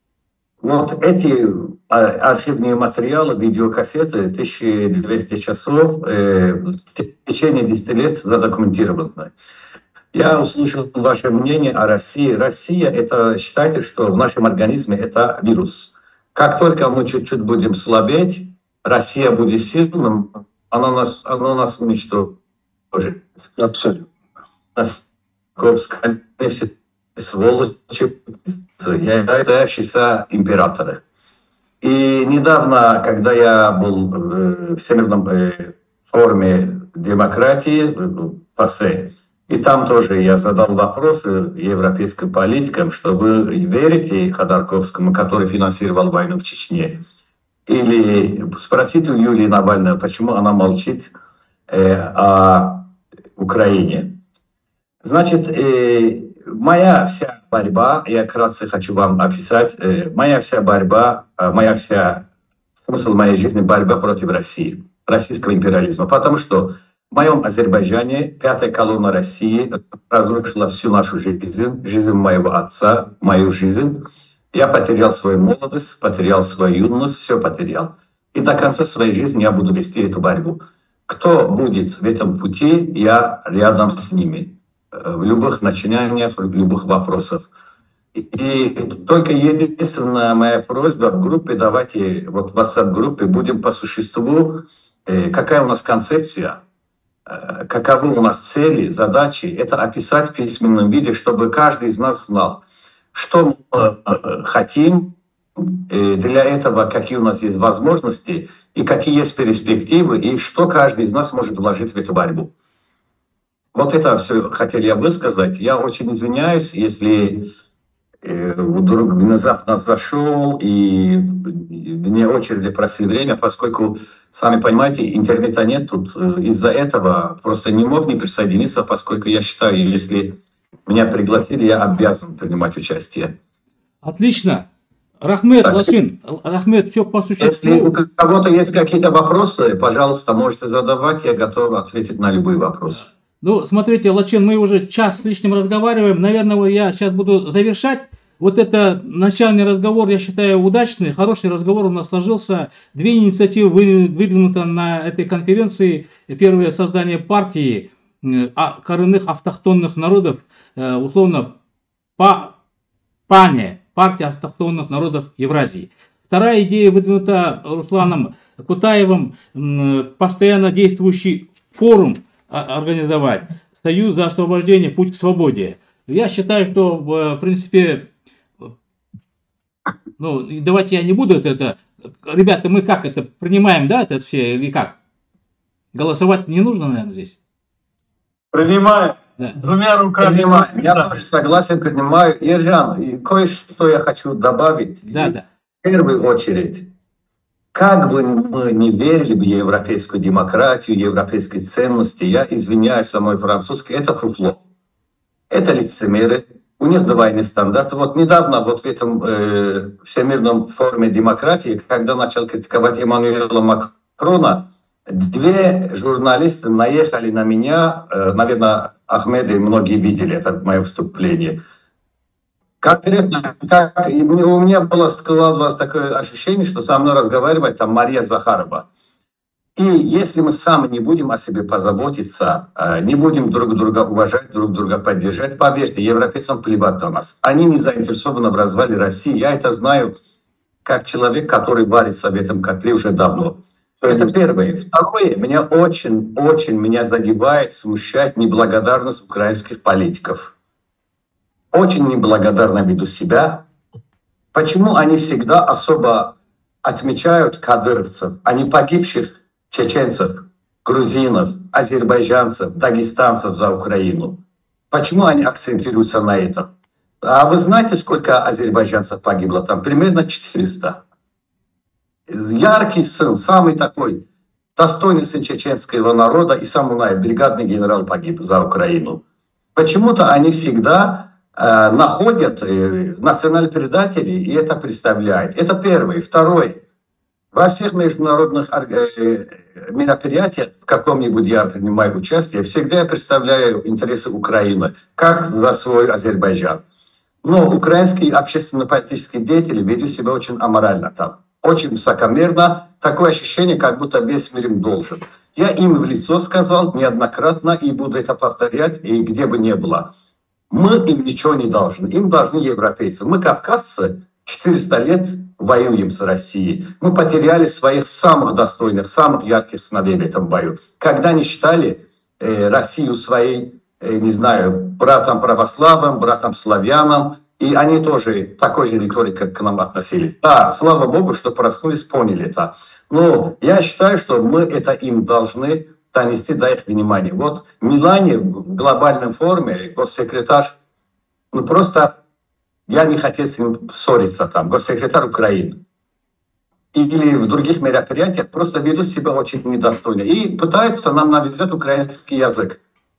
вот эти архивные материалы, видеокассеты, тысяча двести часов, э, в течение десяти лет задокументированы. Я услышал ваше мнение о России. Россия, это считайте, что в нашем организме это вирус. Как только мы чуть-чуть будем слабеть, Россия будет сильным, она нас, она нас уничтожит. Абсолютно. Сволочи, являющиеся императоры. И недавно, когда я был в Всемирном форуме демократии, ПАСЕ, и там тоже я задал вопрос европейским политикам, что вы верите Ходорковскому, который финансировал войну в Чечне, или спросите у Юлии Навальной, почему она молчит э, о Украине. Значит, э, моя вся борьба, я вкратце хочу вам описать, э, моя вся борьба, э, моя вся, смысл моей жизни — борьба против России, российского империализма. Потому что в моем Азербайджане пятая колонна России разрушила всю нашу жизнь, жизнь моего отца, мою жизнь. Я потерял свою молодость, потерял свою юность, все потерял. И до конца своей жизни я буду вести эту борьбу. Кто будет в этом пути, я рядом с ними. В любых начинаниях, в любых вопросах. И только единственная моя просьба в группе, давайте вот в WhatsApp-группе будем по существу, какая у нас концепция, каковы у нас цели, задачи, это описать в письменном виде, чтобы каждый из нас знал, что мы хотим, для этого какие у нас есть возможности, и какие есть перспективы, и что каждый из нас может вложить в эту борьбу. Вот это все хотел я высказать. Я очень извиняюсь, если вдруг внезапно зашел и вне очереди просил время, поскольку, сами понимаете, интернета нет тут. Из-за этого просто не мог не присоединиться, поскольку я считаю, если меня пригласили, я обязан принимать участие. Отлично. Рахмет, так. Лашин, Рахмет, все по существу. Если у кого-то есть какие-то вопросы, пожалуйста, можете задавать, я готов ответить на любые вопросы. Ну, смотрите, Лачин, мы уже час с лишним разговариваем. Наверное, я сейчас буду завершать вот это начальный разговор, я считаю, удачный, хороший разговор у нас сложился. Две инициативы выдвинуты на этой конференции. Первое — создание партии коренных автохтонных народов, условно, по ПАНЕ, партия автохтонных народов Евразии. Вторая идея выдвинута Русланом Кутаевым, постоянно действующий форум организовать, Союз за освобождение, путь к свободе. Я считаю, что, в принципе, ну, давайте я не буду это, это, ребята, мы как это, принимаем, да, это все, или как? Голосовать не нужно, наверное, здесь? Принимаем. Да. Двумя руками. Принимаю. Я тоже согласен, принимаю. Ержан, и кое-что я хочу добавить. Да, да. В первую очередь, как бы мы не верили в европейскую демократию, европейские ценности, я извиняюсь за мой французский, это фуфло. Это лицемеры, у них двойные стандарты. Вот недавно вот в этом э, Всемирном форуме демократии, когда начал критиковать Эммануэла Макрона, две журналисты наехали на меня, э, наверное, Ахмед и многие видели это мое выступление. Конкретно, как, у меня было складывалось такое ощущение, что со мной разговаривает там Мария Захарова. И если мы сами не будем о себе позаботиться, не будем друг друга уважать, друг друга поддержать, поверьте, европейцам плевать на нас. Они не заинтересованы в развале России. Я это знаю как человек, который варится в этом котле уже давно. Это первое. Второе, меня очень, очень меня задевает, смущает неблагодарность украинских политиков. Очень неблагодарно веду себя. Почему они всегда особо отмечают кадыровцев, а не погибших чеченцев, грузинов, азербайджанцев, дагестанцев за Украину? Почему они акцентируются на этом? А вы знаете, сколько азербайджанцев погибло там? Примерно четыреста. Яркий сын, самый такой достойный сын чеченского народа и самый бригадный генерал погиб за Украину. Почему-то они всегда э, находят э, национальных предателей и это представляют. Это первое. Второе. Во всех международных э, мероприятиях, в каком-нибудь я принимаю участие, всегда я представляю интересы Украины, как за свой Азербайджан. Но украинские общественно-политические деятели ведут себя очень аморально там. Очень высокомерно, такое ощущение, как будто весь мир им должен. Я им в лицо сказал неоднократно и буду это повторять, и где бы ни было. Мы им ничего не должны, им должны европейцы. Мы, кавказцы, четыреста лет воюем с Россией. Мы потеряли своих самых достойных, самых ярких сыновей в этом бою. Когда они считали э, Россию своей, э, не знаю, братом православным, братом славянам, и они тоже такой же риторикой к нам относились. Да, слава Богу, что проснулись, поняли это. Но я считаю, что мы это им должны донести до их внимания. Вот в Милане в глобальном форуме госсекретарь, ну просто я не хотел с ним ссориться там, госсекретарь Украины. Или в других мероприятиях просто ведут себя очень недостойно. И пытаются нам навязать украинский язык.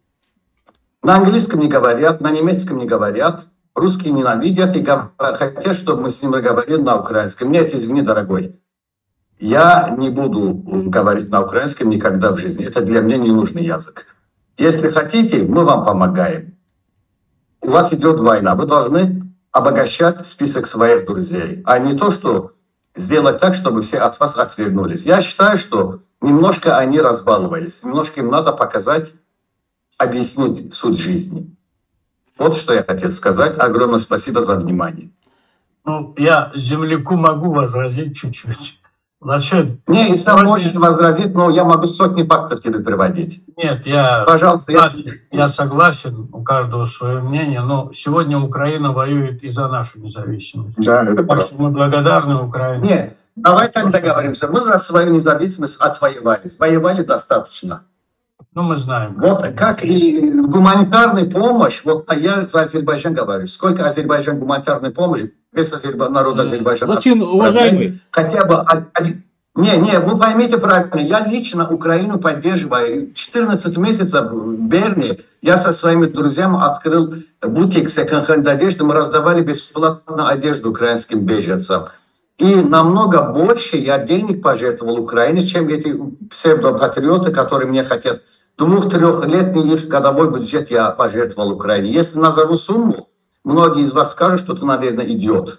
На английском не говорят, на немецком не говорят. Русские ненавидят и хотят, чтобы мы с ним говорили на украинском. Нет, извини, дорогой, я не буду говорить на украинском никогда в жизни. Это для меня не нужный язык. Если хотите, мы вам помогаем. У вас идет война. Вы должны обогащать список своих друзей, а не то, что сделать так, чтобы все от вас отвернулись. Я считаю, что немножко они разбаловались. Немножко им надо показать, объяснить суть жизни. Вот что я хотел сказать. Огромное спасибо за внимание. Ну, я земляку могу возразить чуть-чуть. Насчет... Не, и сам можете возразить, но я могу сотни фактов тебе приводить. Нет, я, Пожалуйста, согласен, я... я согласен, у каждого свое мнение, но сегодня Украина воюет и за нашу независимость. Да, это так правда. что мы благодарны Украине. Нет, давай так договоримся. Мы за свою независимость отвоевали. Воевали достаточно. Ну, мы знаем. Вот как и гуманитарная помощь, вот я за Азербайджан говорю, сколько Азербайджан гуманитарной помощи, весь Азербайджан, народ Азербайджана. Лачин, уважаемый. Хотя бы один. Не, не, вы поймите правильно, я лично Украину поддерживаю. четырнадцать месяцев в Берне я со своими друзьями открыл бутик секонд-хенд одежды, мы раздавали бесплатно одежду украинским беженцам. И намного больше я денег пожертвовал Украине, чем эти псевдопатриоты, которые мне хотят. Двух-трехлетний их годовой бюджет я пожертвовал Украине. Если назову сумму, многие из вас скажут, что ты, наверное, идиот.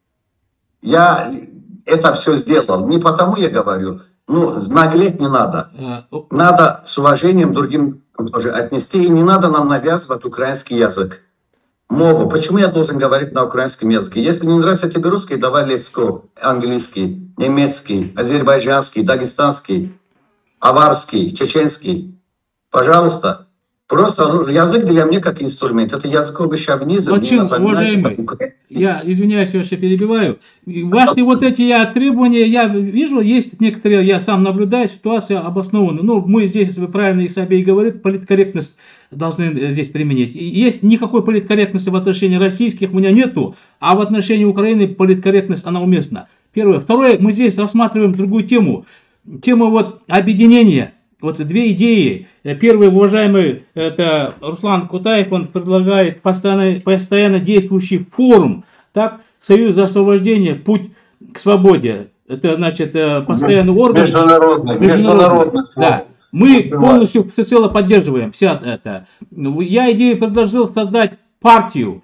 Я это все сделал. Не потому я говорю, ну, наглеть не надо. Надо с уважением другим тоже отнести, и не надо нам навязывать украинский язык. Мову. Почему я должен говорить на украинском языке? Если не нравится тебе русский, давай лецко, английский, немецкий, азербайджанский, дагестанский, аварский, чеченский. Пожалуйста. Просто язык для меня как инструмент. Это языковый шовинизм. Лачин, уважаемый, я извиняюсь, я вообще перебиваю. Ваши вот эти я, требования, я вижу, есть некоторые, я сам наблюдаю, ситуация обоснованная. Ну, мы здесь, вы правильно и Исабей говорит, политкорректность должны здесь применить. И есть никакой политкорректности в отношении российских у меня нету, а в отношении Украины политкорректность, она уместна. Первое. Второе, мы здесь рассматриваем другую тему. Тему вот объединения. Вот две идеи. Первый, уважаемый, это Руслан Кутаев, он предлагает постоянно, постоянно действующий форум, так, Союз за освобождение, путь к свободе. Это, значит, постоянный орган. Международный. Международный. Да. Мы полностью всецело поддерживаем вся это. Я идею предложил создать партию.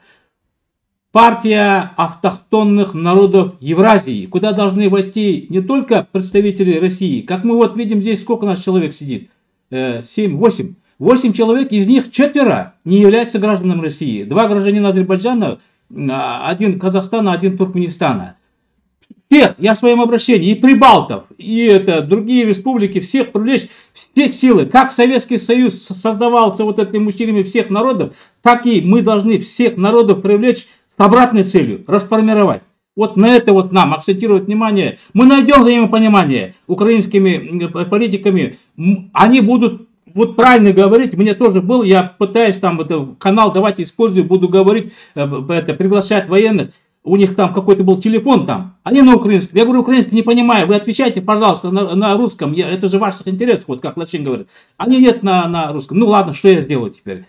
Партия автохтонных народов Евразии, куда должны войти не только представители России, как мы вот видим здесь, сколько у нас человек сидит, семь, восемь. восемь человек, из них четверо не являются гражданами России. Два гражданина Азербайджана, один Казахстана, один Туркменистана. Всех, я в своем обращении, и прибалтов, и это, другие республики, всех привлечь, все силы. Как Советский Союз создавался вот этими усилиями всех народов, так и мы должны всех народов привлечь с обратной целью, расформировать. Вот на это вот нам акцентировать внимание. Мы найдем взаимопонимание украинскими политиками. Они будут вот правильно говорить. Мне тоже был, я пытаюсь там это, канал давайте использую, буду говорить, это, приглашать военных. У них там какой-то был телефон там. Они на украинском. Я говорю, украинский не понимаю. Вы отвечайте, пожалуйста, на, на русском. Я, это же в ваших интересах, вот как Лачин говорит. Они нет на, на русском. Ну ладно, что я сделаю теперь?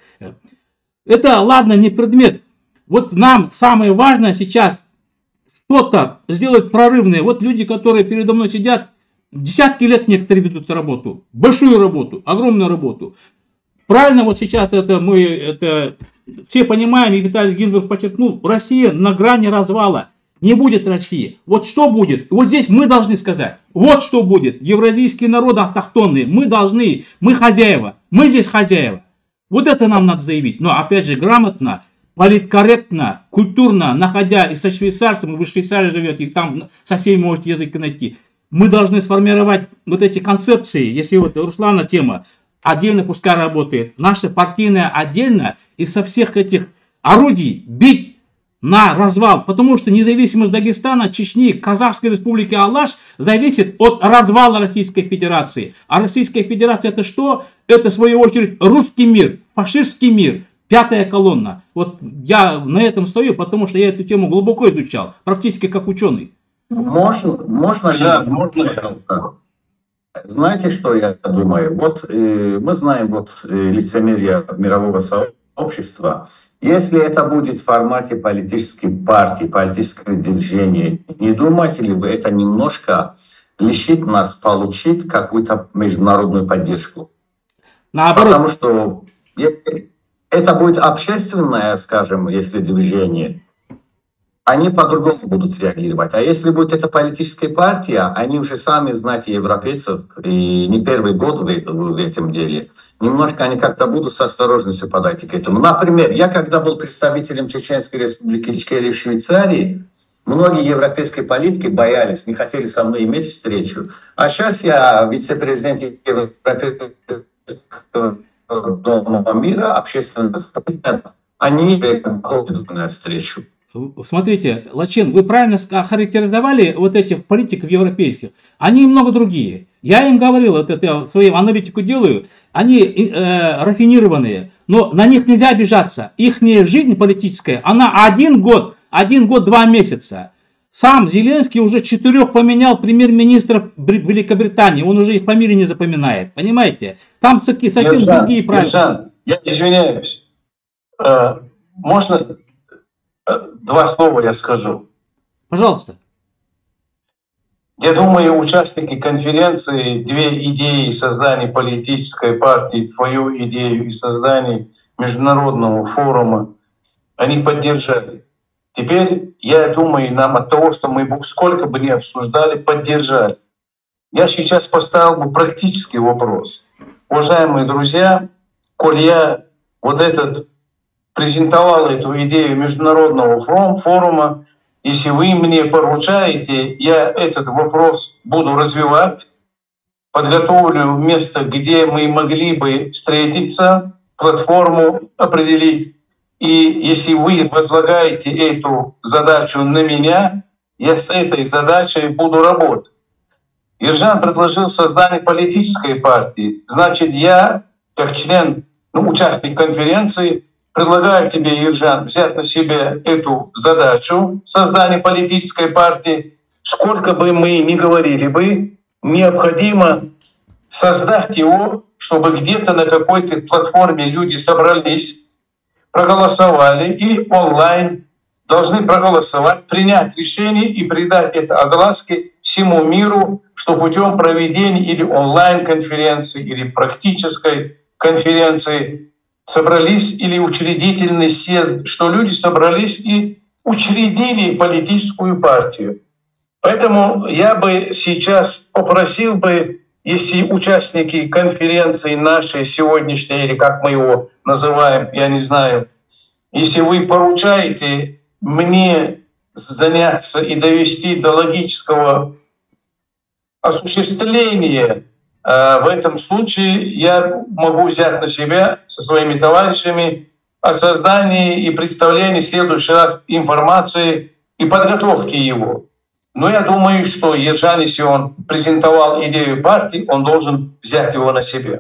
Это ладно, не предмет. Вот нам самое важное сейчас что-то сделать прорывное. Вот люди, которые передо мной сидят, десятки лет некоторые ведут работу. Большую работу, огромную работу. Правильно вот сейчас это мы это, все понимаем, и Виталий Гинзбург подчеркнул, Россия на грани развала. Не будет России. Вот что будет? Вот здесь мы должны сказать. Вот что будет. Евразийские народы автохтонные. Мы должны, мы хозяева. Мы здесь хозяева. Вот это нам надо заявить. Но опять же грамотно, политкорректно, культурно, находя и со швейцарцем, вы в Швейцарии живете, и там со всеми можете язык найти. Мы должны сформировать вот эти концепции, если вот Руслана тема, отдельно пускай работает, наша партийная отдельно, и со всех этих орудий бить на развал, потому что независимость Дагестана, Чечни, Казахской республики Алаш зависит от развала Российской Федерации. А Российская Федерация это что? Это в свою очередь русский мир, фашистский мир. Пятая колонна. Вот я на этом стою, потому что я эту тему глубоко изучал, практически как ученый. Можно, можно, Да, ли? можно. Знаете, что я думаю? Вот э, мы знаем вот э, лицемерие мирового сообщества. Если это будет в формате политической партии, политического движения, не думаете ли вы, это немножко лишит нас получить какую-то международную поддержку? Наоборот. Потому что это будет общественное, скажем, если движение, они по-другому будут реагировать. А если будет это политическая партия, они уже сами, знаете, европейцев, и не первый год в, в этом деле, немножко они как-то будут с осторожностью подойти к этому. Например, я когда был представителем Чеченской республики Ичкерия в Швейцарии, многие европейские политики боялись, не хотели со мной иметь встречу. А сейчас я вице-президент Европейского Дома мира, общественного совета, они ходят на встречу. Смотрите, Лачин, вы правильно охарактеризовали вот этих политиков европейских. Они немного другие. Я им говорил, вот это свою аналитику делаю, они э, рафинированные, но на них нельзя обижаться. Их жизнь политическая, она один год, один год, два месяца. Сам Зеленский уже четырех поменял премьер-министров Великобритании, он уже их фамилии не запоминает, понимаете? Там совсем Ержан, другие правила. Ержан, я извиняюсь, э, можно э, два слова я скажу? Пожалуйста. Я думаю, участники конференции, две идеи создания политической партии, твою идею и создания международного форума, они поддержали. Теперь, я думаю, нам от того, что мы сколько бы ни обсуждали, поддержали. Я сейчас поставил бы практический вопрос. Уважаемые друзья, коль я вот этот презентовал эту идею международного форума, если вы мне поручаете, я этот вопрос буду развивать, подготовлю место, где мы могли бы встретиться, платформу определить. И если вы возлагаете эту задачу на меня, я с этой задачей буду работать. Ержан предложил создание политической партии. Значит, я, как член, ну, участник конференции, предлагаю тебе, Ержан, взять на себя эту задачу создания политической партии. Сколько бы мы ни говорили бы, необходимо создать его, чтобы где-то на какой-то платформе люди собрались, проголосовали и онлайн должны проголосовать, принять решение и придать это огласке всему миру, что путем проведения или онлайн-конференции, или практической конференции собрались, или учредительный съезд, что люди собрались и учредили политическую партию. Поэтому я бы сейчас попросил бы, если участники конференции нашей сегодняшней, или как мы его называем, я не знаю, если вы поручаете мне заняться и довести до логического осуществления, в этом случае я могу взять на себя со своими товарищами о создании и представлении в следующий раз информации и подготовке его. Но я думаю, что Ержан, если он презентовал идею партии, он должен взять его на себя.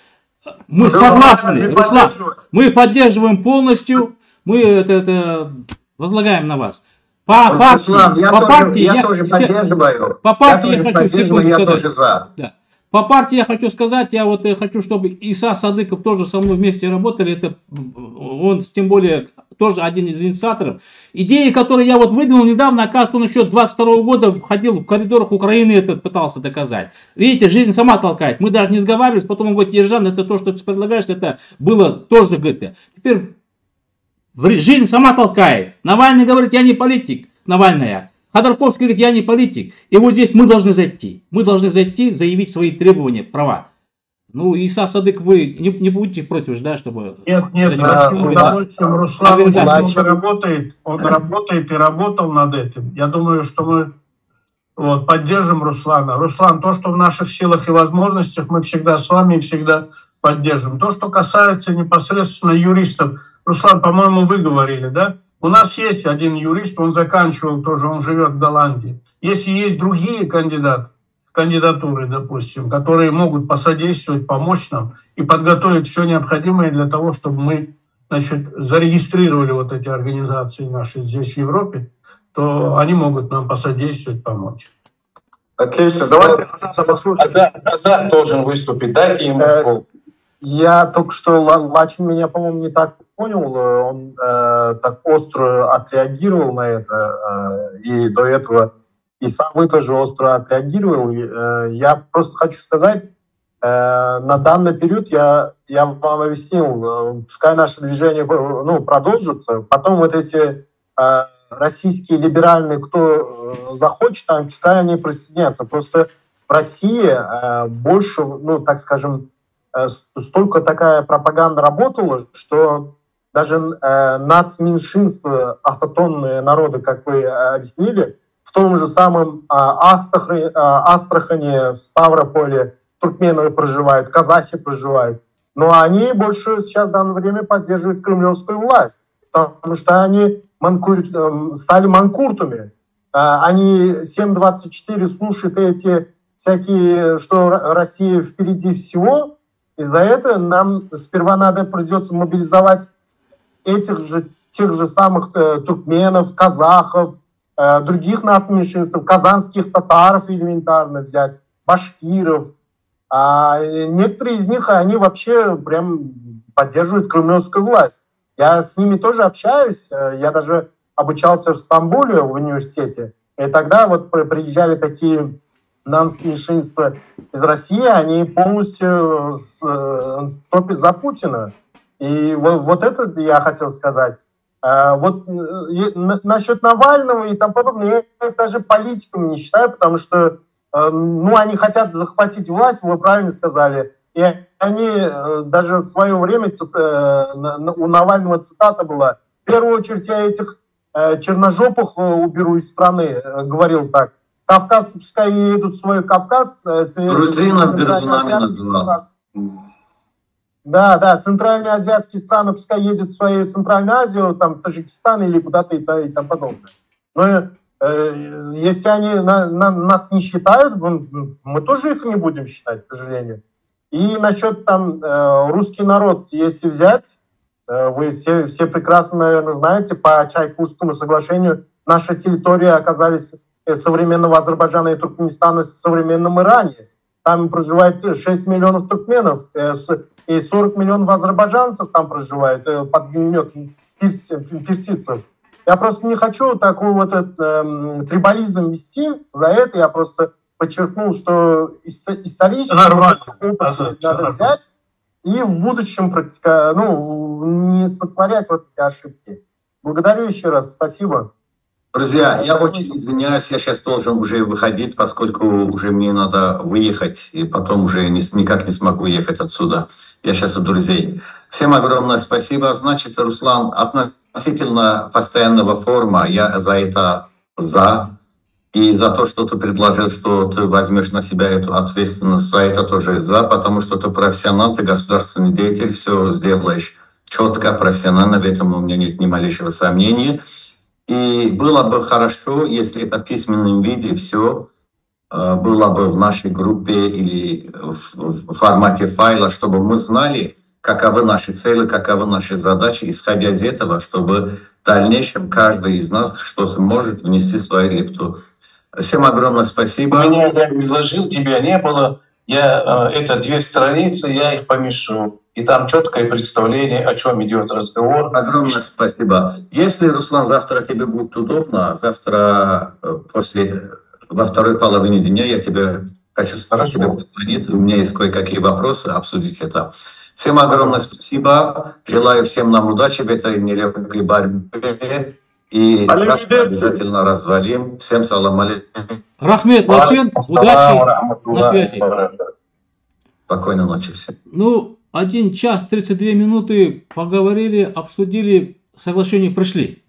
Мы согласны, Руслан, мы поддерживаем полностью, мы это, это возлагаем на вас. По партии, Руслан, я, по тоже, партии я, я тоже поддерживаю. По партии я, я, тоже хочу, поддерживаю, я сказать. тоже за. Да. По партии я хочу сказать, я вот я хочу, чтобы Иса Садыков тоже со мной вместе работали. Это он, тем более, тоже один из инициаторов. Идеи, которые я вот выдвинул недавно, оказывается, он еще двадцать второго года ходил в коридорах Украины, это пытался доказать. Видите, жизнь сама толкает. Мы даже не сговаривались, потом он говорит: Ержан, это то, что ты предлагаешь, это было тоже, говорит. Теперь жизнь сама толкает. Навальный говорит: я не политик, Навальная. Ходорковский говорит: я не политик. И вот здесь мы должны зайти. Мы должны зайти, заявить свои требования, права. Ну, Иса Садык, вы не, не будете против, да, чтобы... Нет, нет, заниматься... с удовольствием. Руслан, он, да. он работает, он работает и работал над этим. Я думаю, что мы вот, поддержим Руслана. Руслан, то, что в наших силах и возможностях, мы всегда с вами и всегда поддержим. То, что касается непосредственно юристов, Руслан, по-моему, вы говорили, да? У нас есть один юрист, он заканчивал тоже, он живет в Голландии. Если есть другие кандидаты, кандидатуры, допустим, которые могут посодействовать, помочь нам и подготовить все необходимое для того, чтобы мы, значит, зарегистрировали вот эти организации наши здесь в Европе, то они могут нам посодействовать, помочь. Отлично, давайте послушаем. Азат, Азат должен выступить, дайте ему слово. Я только что, Лачин меня, по-моему, не так понял, он э, так остро отреагировал на это, э, и до этого и сам вы тоже остро отреагировал. Э, я просто хочу сказать, э, на данный период я, я вам объяснил, э, пускай наше движение ну, продолжится, потом вот эти э, российские либеральные, кто э, захочет, там, пускай они присоединятся. Просто в России э, больше, ну, так скажем, столько такая пропаганда работала, что даже э, нацменьшинства, автохтонные народы, как вы объяснили, в том же самом э, Астрахани, э, Астрахани, в Ставрополе туркмены проживают, казахи проживают. Но они больше сейчас в данное время поддерживают кремлевскую власть, потому что они манкур, э, стали манкуртами. Э, они семь двадцать четыре слушают эти всякие, что Россия впереди всего. И за это нам сперва надо придется мобилизовать этих же, тех же самых э, туркменов, казахов, э, других нацменьшинств, казанских татаров элементарно взять, башкиров. А некоторые из них, они вообще прям поддерживают кремлевскую власть. Я с ними тоже общаюсь. Я даже обучался в Стамбуле в университете. И тогда вот приезжали такие нацменьшинства из России, они полностью с, топят за Путина. И вот, вот это я хотел сказать. Вот насчет Навального и тому подобное, я их даже политиками не считаю, потому что ну, они хотят захватить власть, вы правильно сказали. И они даже в свое время, у Навального цитата была, в первую очередь я этих черножопых уберу из страны, говорил так. Кавказцы пускай едут в свой Кавказ. Грузинов бердунами называл. Да, да, центральноазиатские страны пускай едут в свою Центральную Азию, там Таджикистан или куда-то и, и тому подобное. Но э, если они на, на, нас не считают, мы тоже их не будем считать, к сожалению. И насчет там э, русский народ, если взять, э, вы все, все прекрасно, наверное, знаете, по Чайкурскому соглашению наши территории оказались современного Азербайджана и Туркменистана в современном Иране. Там проживает шесть миллионов туркменов, э, и сорок миллионов азербайджанцев там проживает под гнетом персидцев. Я просто не хочу такой вот этот, э, трибализм вести. За это я просто подчеркнул, что исторически опыт надо взять и в будущем практика, ну, не сотворять вот эти ошибки. Благодарю еще раз. Спасибо. Друзья, я очень извиняюсь, я сейчас должен уже выходить, поскольку уже мне надо выехать, и потом уже не, никак не смогу ехать отсюда. Я сейчас у друзей. Всем огромное спасибо. Значит, Руслан, относительно постоянного форума, я за это за. И за то, что ты предложил, что ты возьмешь на себя эту ответственность, за это тоже за, потому что ты профессионал, ты государственный деятель, все сделаешь четко, профессионально, в этом у меня нет ни малейшего сомнения. И было бы хорошо, если это в письменном виде все было бы в нашей группе или в формате файла, чтобы мы знали, каковы наши цели, каковы наши задачи, исходя из этого, чтобы в дальнейшем каждый из нас что-то может внести свою лепту. Всем огромное спасибо. Меня я изложил, тебя не было. Я, это две страницы, я их помешу. И там четкое представление, о чем идет разговор. Огромное спасибо. Если, Руслан, завтра тебе будет удобно, завтра после, во второй половине дня я тебе хочу сказать, тебе позвонить. У меня есть кое-какие вопросы, обсудить это. Всем огромное спасибо. Желаю всем нам удачи в этой нелегкой борьбе. И обязательно развалим. Всем салам алейкум. Рахмет, Лачен, удачи, на связи. Спокойной ночи всем. Ну, один час тридцать две минуты поговорили, обсудили, соглашение прошли.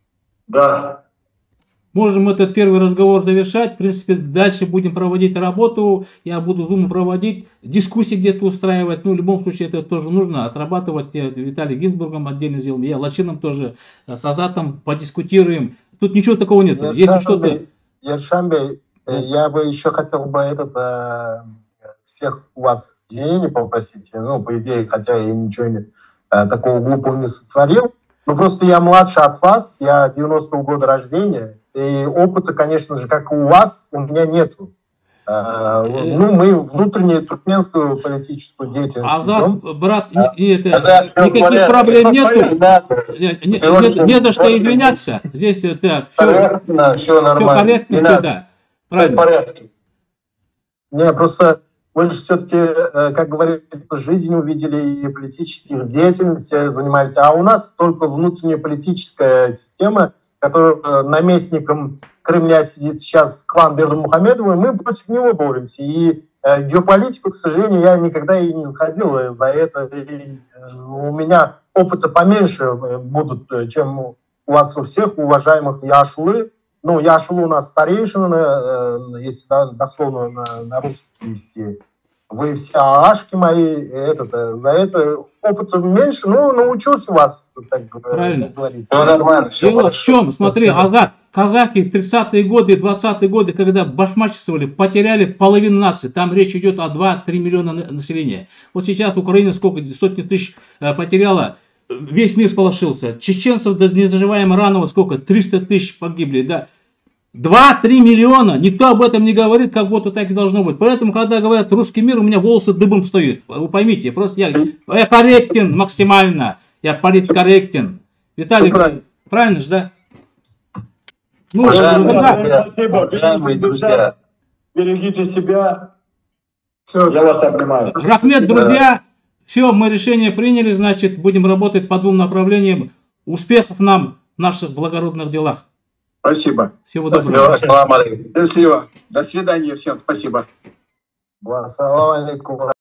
Да. Можем этот первый разговор завершать. В принципе, дальше будем проводить работу. Я буду зум проводить, дискуссии где-то устраивать. Ну, в любом случае, это тоже нужно отрабатывать. Я Виталий Гинзбургом отдельно сделал. Я Лачином тоже, с Азатом подискутируем. Тут ничего такого нет. Я Если что-то... Ершамбе, я бы еще хотел бы этот, э, всех у вас извинений попросить. Ну, по идее, хотя я ничего не, э, такого глупого не сотворил. Но просто я младше от вас, я девяностого года рождения. И опыта, конечно же, как и у вас, у меня нету. А, ну, мы внутреннюю туркменскую политическую деятельность Азат, ведем. брат, а, не, это, Азат, никаких порядке, проблем нету. Не, не, не, не за что извиняться. Здесь это все, корректно, все нормально. Все корректно, все, да. Правильно. В порядке. Не, просто мы же все-таки, как говорится, жизнь увидели и политических деятельностей занимались. А у нас только внутренняя политическая система, которая наместником Кремля сидит сейчас клан Бердымухамедова, и мы против него боремся. И э, геополитику, к сожалению, я никогда и не заходил за это. И, э, у меня опыта поменьше будут, чем у вас у всех, уважаемых Яшулы. Ну, Яшулы у нас старейшина, э, если да, дословно на, на русский перевести. Вы все аашки мои, этот, за это опыта меньше, но научился у вас, так Правильно. говорится. Все нормально, все Дело хорошо. в чем? Смотри, Азат, казахи тридцатые годы, двадцатые годы, когда басмачествовали, потеряли половину нации. Там речь идет о два-три миллиона населения. Вот сейчас Украина сколько, сотни тысяч потеряла, весь мир сполошился. Чеченцев, незаживаемых ранов, сколько, триста тысяч погибли, да. два-три миллиона, никто об этом не говорит, как будто так и должно быть. Поэтому, когда говорят русский мир, у меня волосы дыбом стоят. Вы поймите, просто я, я корректен максимально, я политкорректен. Виталий, правильно, правильно же, да? Ну, Уважаемые да. друзья, Спасибо. уважаемые друзья. Берегите себя. Все, Я вас обнимаю. Рахмет, друзья, все, мы решение приняли, значит, будем работать по двум направлениям. Успехов нам в наших благородных делах. Спасибо. Всего доброго. Спасибо. Счастливо. До свидания всем. Спасибо. Ассаламу алейкум.